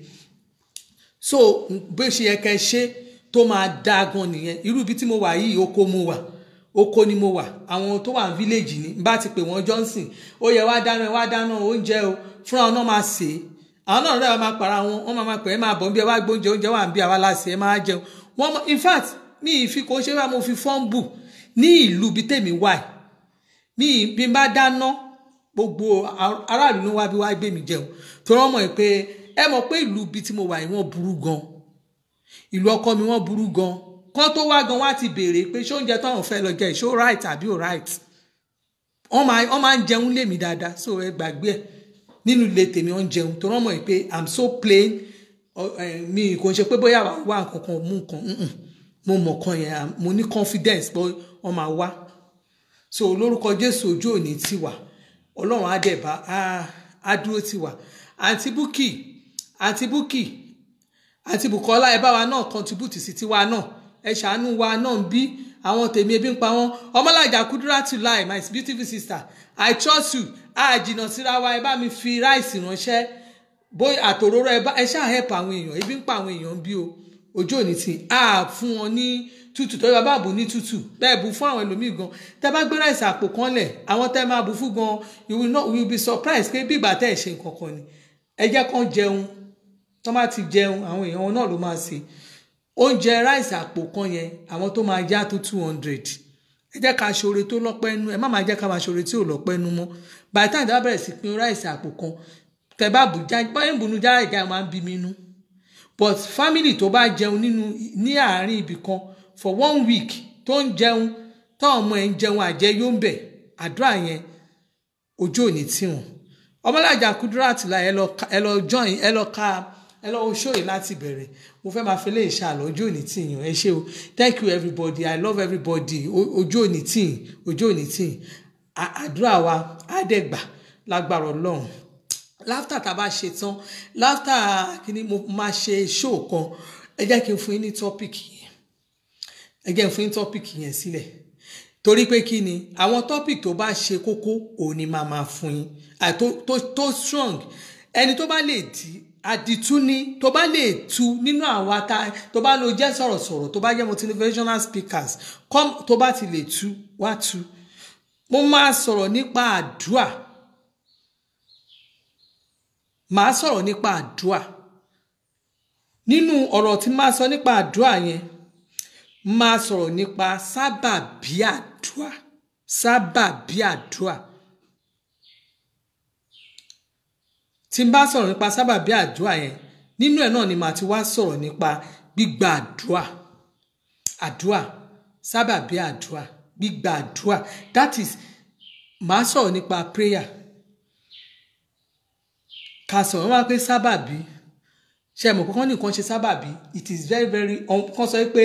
so bó ṣe yẹ kẹ́ ṣe tó máa dá gan nìyẹn irú ibi tí mo wà yìí oko mo wà oko ni mo wà àwọn tó wà ní village ni bá ti pè wọ́n Johnson ó yẹ wá dáná wá dáná oúnjẹ o fúnra wọn náà máa ṣe àwọn náà rẹ̀ máa para wọn wọ́n máa pè é máa bọ̀ bí ẹ wá gbóúnjẹ oúnjẹ wà ń bí àwa láṣẹ ẹ máa jẹun wọ́n in fact mi ìfi kò ṣe wá mo fi fọ́ǹbù ní ìlú bí tèmi wà mi bí n bá dáná gbogbo aráàlú ló wá bí wá gbé mi jẹun tó rán mọ̀ pé ẹ mọ̀ pé ìlú bí tí mo wà yìí wọ́n burú gan ìlú ọkọ mi wọ́n burú gan kán tó wá gan wá ti béèrè pé ṣé oúnjẹ táwọn fẹ́ lọ jẹ ṣó right àbí ò right wọ́n máa wọ́n máa ń jẹun lé mi dáadáa so ẹ gbàgbé ẹ̀ nínú ilé tèmi wọ́n jẹun tó rán mọ̀ pé i'm so plain mi kò ń ṣe pé bóyá wà nǹkan kan mú nǹkan mo mọ̀ kan yẹn mo ní confidence pé wọ́n máa wá so lórúkọ Jésù ojú òní ti wà Ọlọ́run á dẹ̀ bá á dúró ti wà àǹtí Búkì àǹtí Búkì àǹtí Bùkọ́lá ẹ bá wa náà contribute sí tiwa náà ẹ ṣàánú wa náà ń bí àwọn tèmi ebi ń pa wọn Ọmọlájà Kúdírátùláì my beautiful sister I trust you àjìnà síra wa ẹ bá mi fi ráìsì ránṣẹ́ bóyá àtòróró ẹ bá ẹ ṣáà help àwọn èèyàn ebi ń pa àwọn èèyàn bí o ojú òní tí a fún wọn ní tútù tó yẹ bá bù ní tútù bẹ́ẹ̀ bù fún àwọn ẹlòmíì gan tẹ́ bá gbé ráìsì àpò kan lẹ̀ àwọn tẹ́ máa bù fún gan you will not you will be surprised pé bí ìgbà tẹ́ ẹ ṣe nǹkan kan ni ẹ jẹ́ kán jẹun tó má ti jẹun àwọn èèyàn wọn náà ló máa ṣe oúnjẹ ráìsì àpò kan yẹn àwọn tó máa já tó two hundred ẹ jẹ́ ká ṣoore tó lọ́pẹ́ nú ẹ má máa jẹ́ ká máa ṣoore tí ò lọ́pẹ́ nú mọ́ by the time tí wọ́n bẹ̀rẹ̀ sí pín ráìsì àpò kan tẹ́ bá bù já báyìí bùnú já ìjà máa ń bí mi nú but family tó bá jẹun nínú ní àárín ibì kan for one week tó ń jẹun táwọn ọmọ ẹ̀ ń jẹun àjẹyó ń bẹ̀ àdúrà yẹn ojú òní tí wọn Ọmọlájà Kúdírátùláì ẹ lọ join ẹ lọ ká ẹ lọ ṣóyè láti bẹ̀rẹ̀ mo fẹ́ máa fi lè ṣàlọ́ ojú òní tí yàn ẹ ṣé o thank you everybody I love everybody ojú òní tí ojú òní tí àdúrà wa á dẹ̀ gbà lágbára Ọlọ́run láftà tá a bá ṣe tán láftà kíní mo máa ṣe show kan ẹ jẹ́ kí n fún yín ní tọ́pìkì yẹn ẹ jẹ́ kí n fún yín tọ́pìkì yẹn sílẹ̀ torí pé kí ni àwọn tọ́pìkì tó bá ṣe kókó òun ni máa máa fún yín tó tó tó strong ẹni tó bá lè di àdìtú ni tó bá lè tu nínú àwa ta tó bá lo jẹ́ sọ̀rọ̀sọ̀rọ̀ tó bá jẹ́ motivational speakers come tó bá ti lè tu wá tu mo máa sọ̀rọ̀ nípa àdúà màá sọ̀rọ̀ nípa àdúà nínú ọ̀rọ̀ tí màá sọ nípa àdúà yẹn màá sọ̀rọ̀ nípa sábàbí àdúà sábàbí àdúà tí n bá sọ̀rọ̀ nípa sábàbí àdúà yẹn nínú ẹ̀ náà ni màá ti wá sọ̀rọ̀ nípa gbígba àdúà àdúà sábàbí àdúà gbígba àdúà that is màá sọ̀rọ̀ nípa prayer ká sọ̀rọ̀ wá pé sábàbí ṣe mọ̀ kọ́kọ́ nìkan ṣe sábàbí it is very very kan sọ pé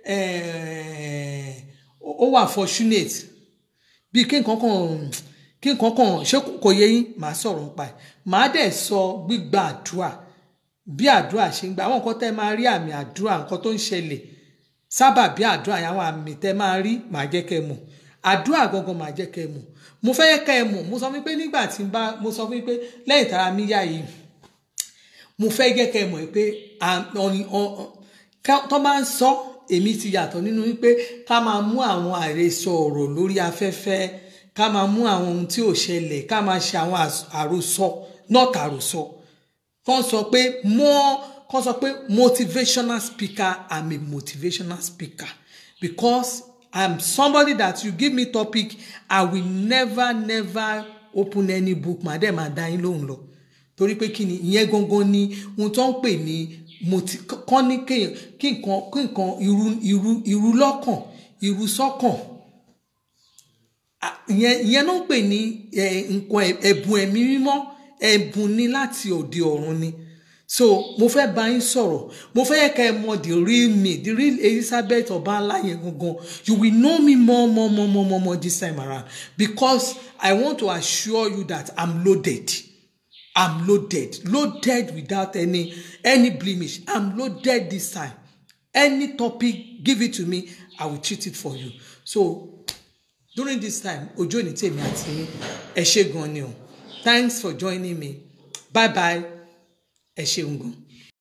ó wà fortunate bí kí nǹkan kan kí nǹkan kan ṣé kò yé yín màá sọ̀rọ̀ nípa ẹ̀ màá dẹ̀ sọ gbígba àdúrà bí àdúrà ṣe ń gba àwọn nǹkan tẹ́ máa rí àmì àdúrà nǹkan tó ń ṣẹlẹ̀ sábàbí àdúrà yẹn àwọn àmì tẹ́ máa rí màá jẹ́ kẹ́ mọ̀ àdúrà gangan màá jẹ́ kẹ́ mọ̀ mo fẹ́ yẹ kẹ́ ẹ mọ̀ mo sọ fún yín pé nígbà tí n bá mo sọ fún yín pé lẹ́yìn tára mi yá yìí mo fẹ́ yẹ kẹ́ ẹ mọ̀ pé tó máa ń sọ èmi ti yàtọ̀ nínú wípé ká máa mú àwọn àròsọ ọ̀rọ̀ lórí afẹ́fẹ́ ká máa mú àwọn ohun tí ò ṣẹlẹ̀ ká máa ṣe àwọn àròsọ not àròsọ kàn sọ pé more kàn sọ pé motivational speaker I'm a motivational speaker because I'm somebody that you give me topic I will never never open any book ma dem ma dá yín lóhùn lọ torí pé kí ni ìyẹn gangan ni ohun tó ń pè ní moti kán ní kéèyàn kí nǹkan kí nǹkan irú irú irú lọ́kàn irú sọ́kàn ìyẹn ìyẹn náà ń pè ní nǹkan ẹ̀bùn ẹ̀mí mímọ́ ẹ̀bùn ni láti òde ọ̀run ni so mo fẹ́ bá yín sọ̀rọ̀ mo fẹ́ yẹ ká ẹ mọ̀ the real me the real Elizabeth Ọbańlá yẹn gangan you will know me more more more more more more this time around because I want to assure you that I'm loaded I'm loaded loaded without any any blemish I'm loaded this time any topic give it to me I will treat it for you so during this time ojú òní tèmi àti ẹ ṣé gan ni o thanks for joining me bye bye ẹ ṣeun gan.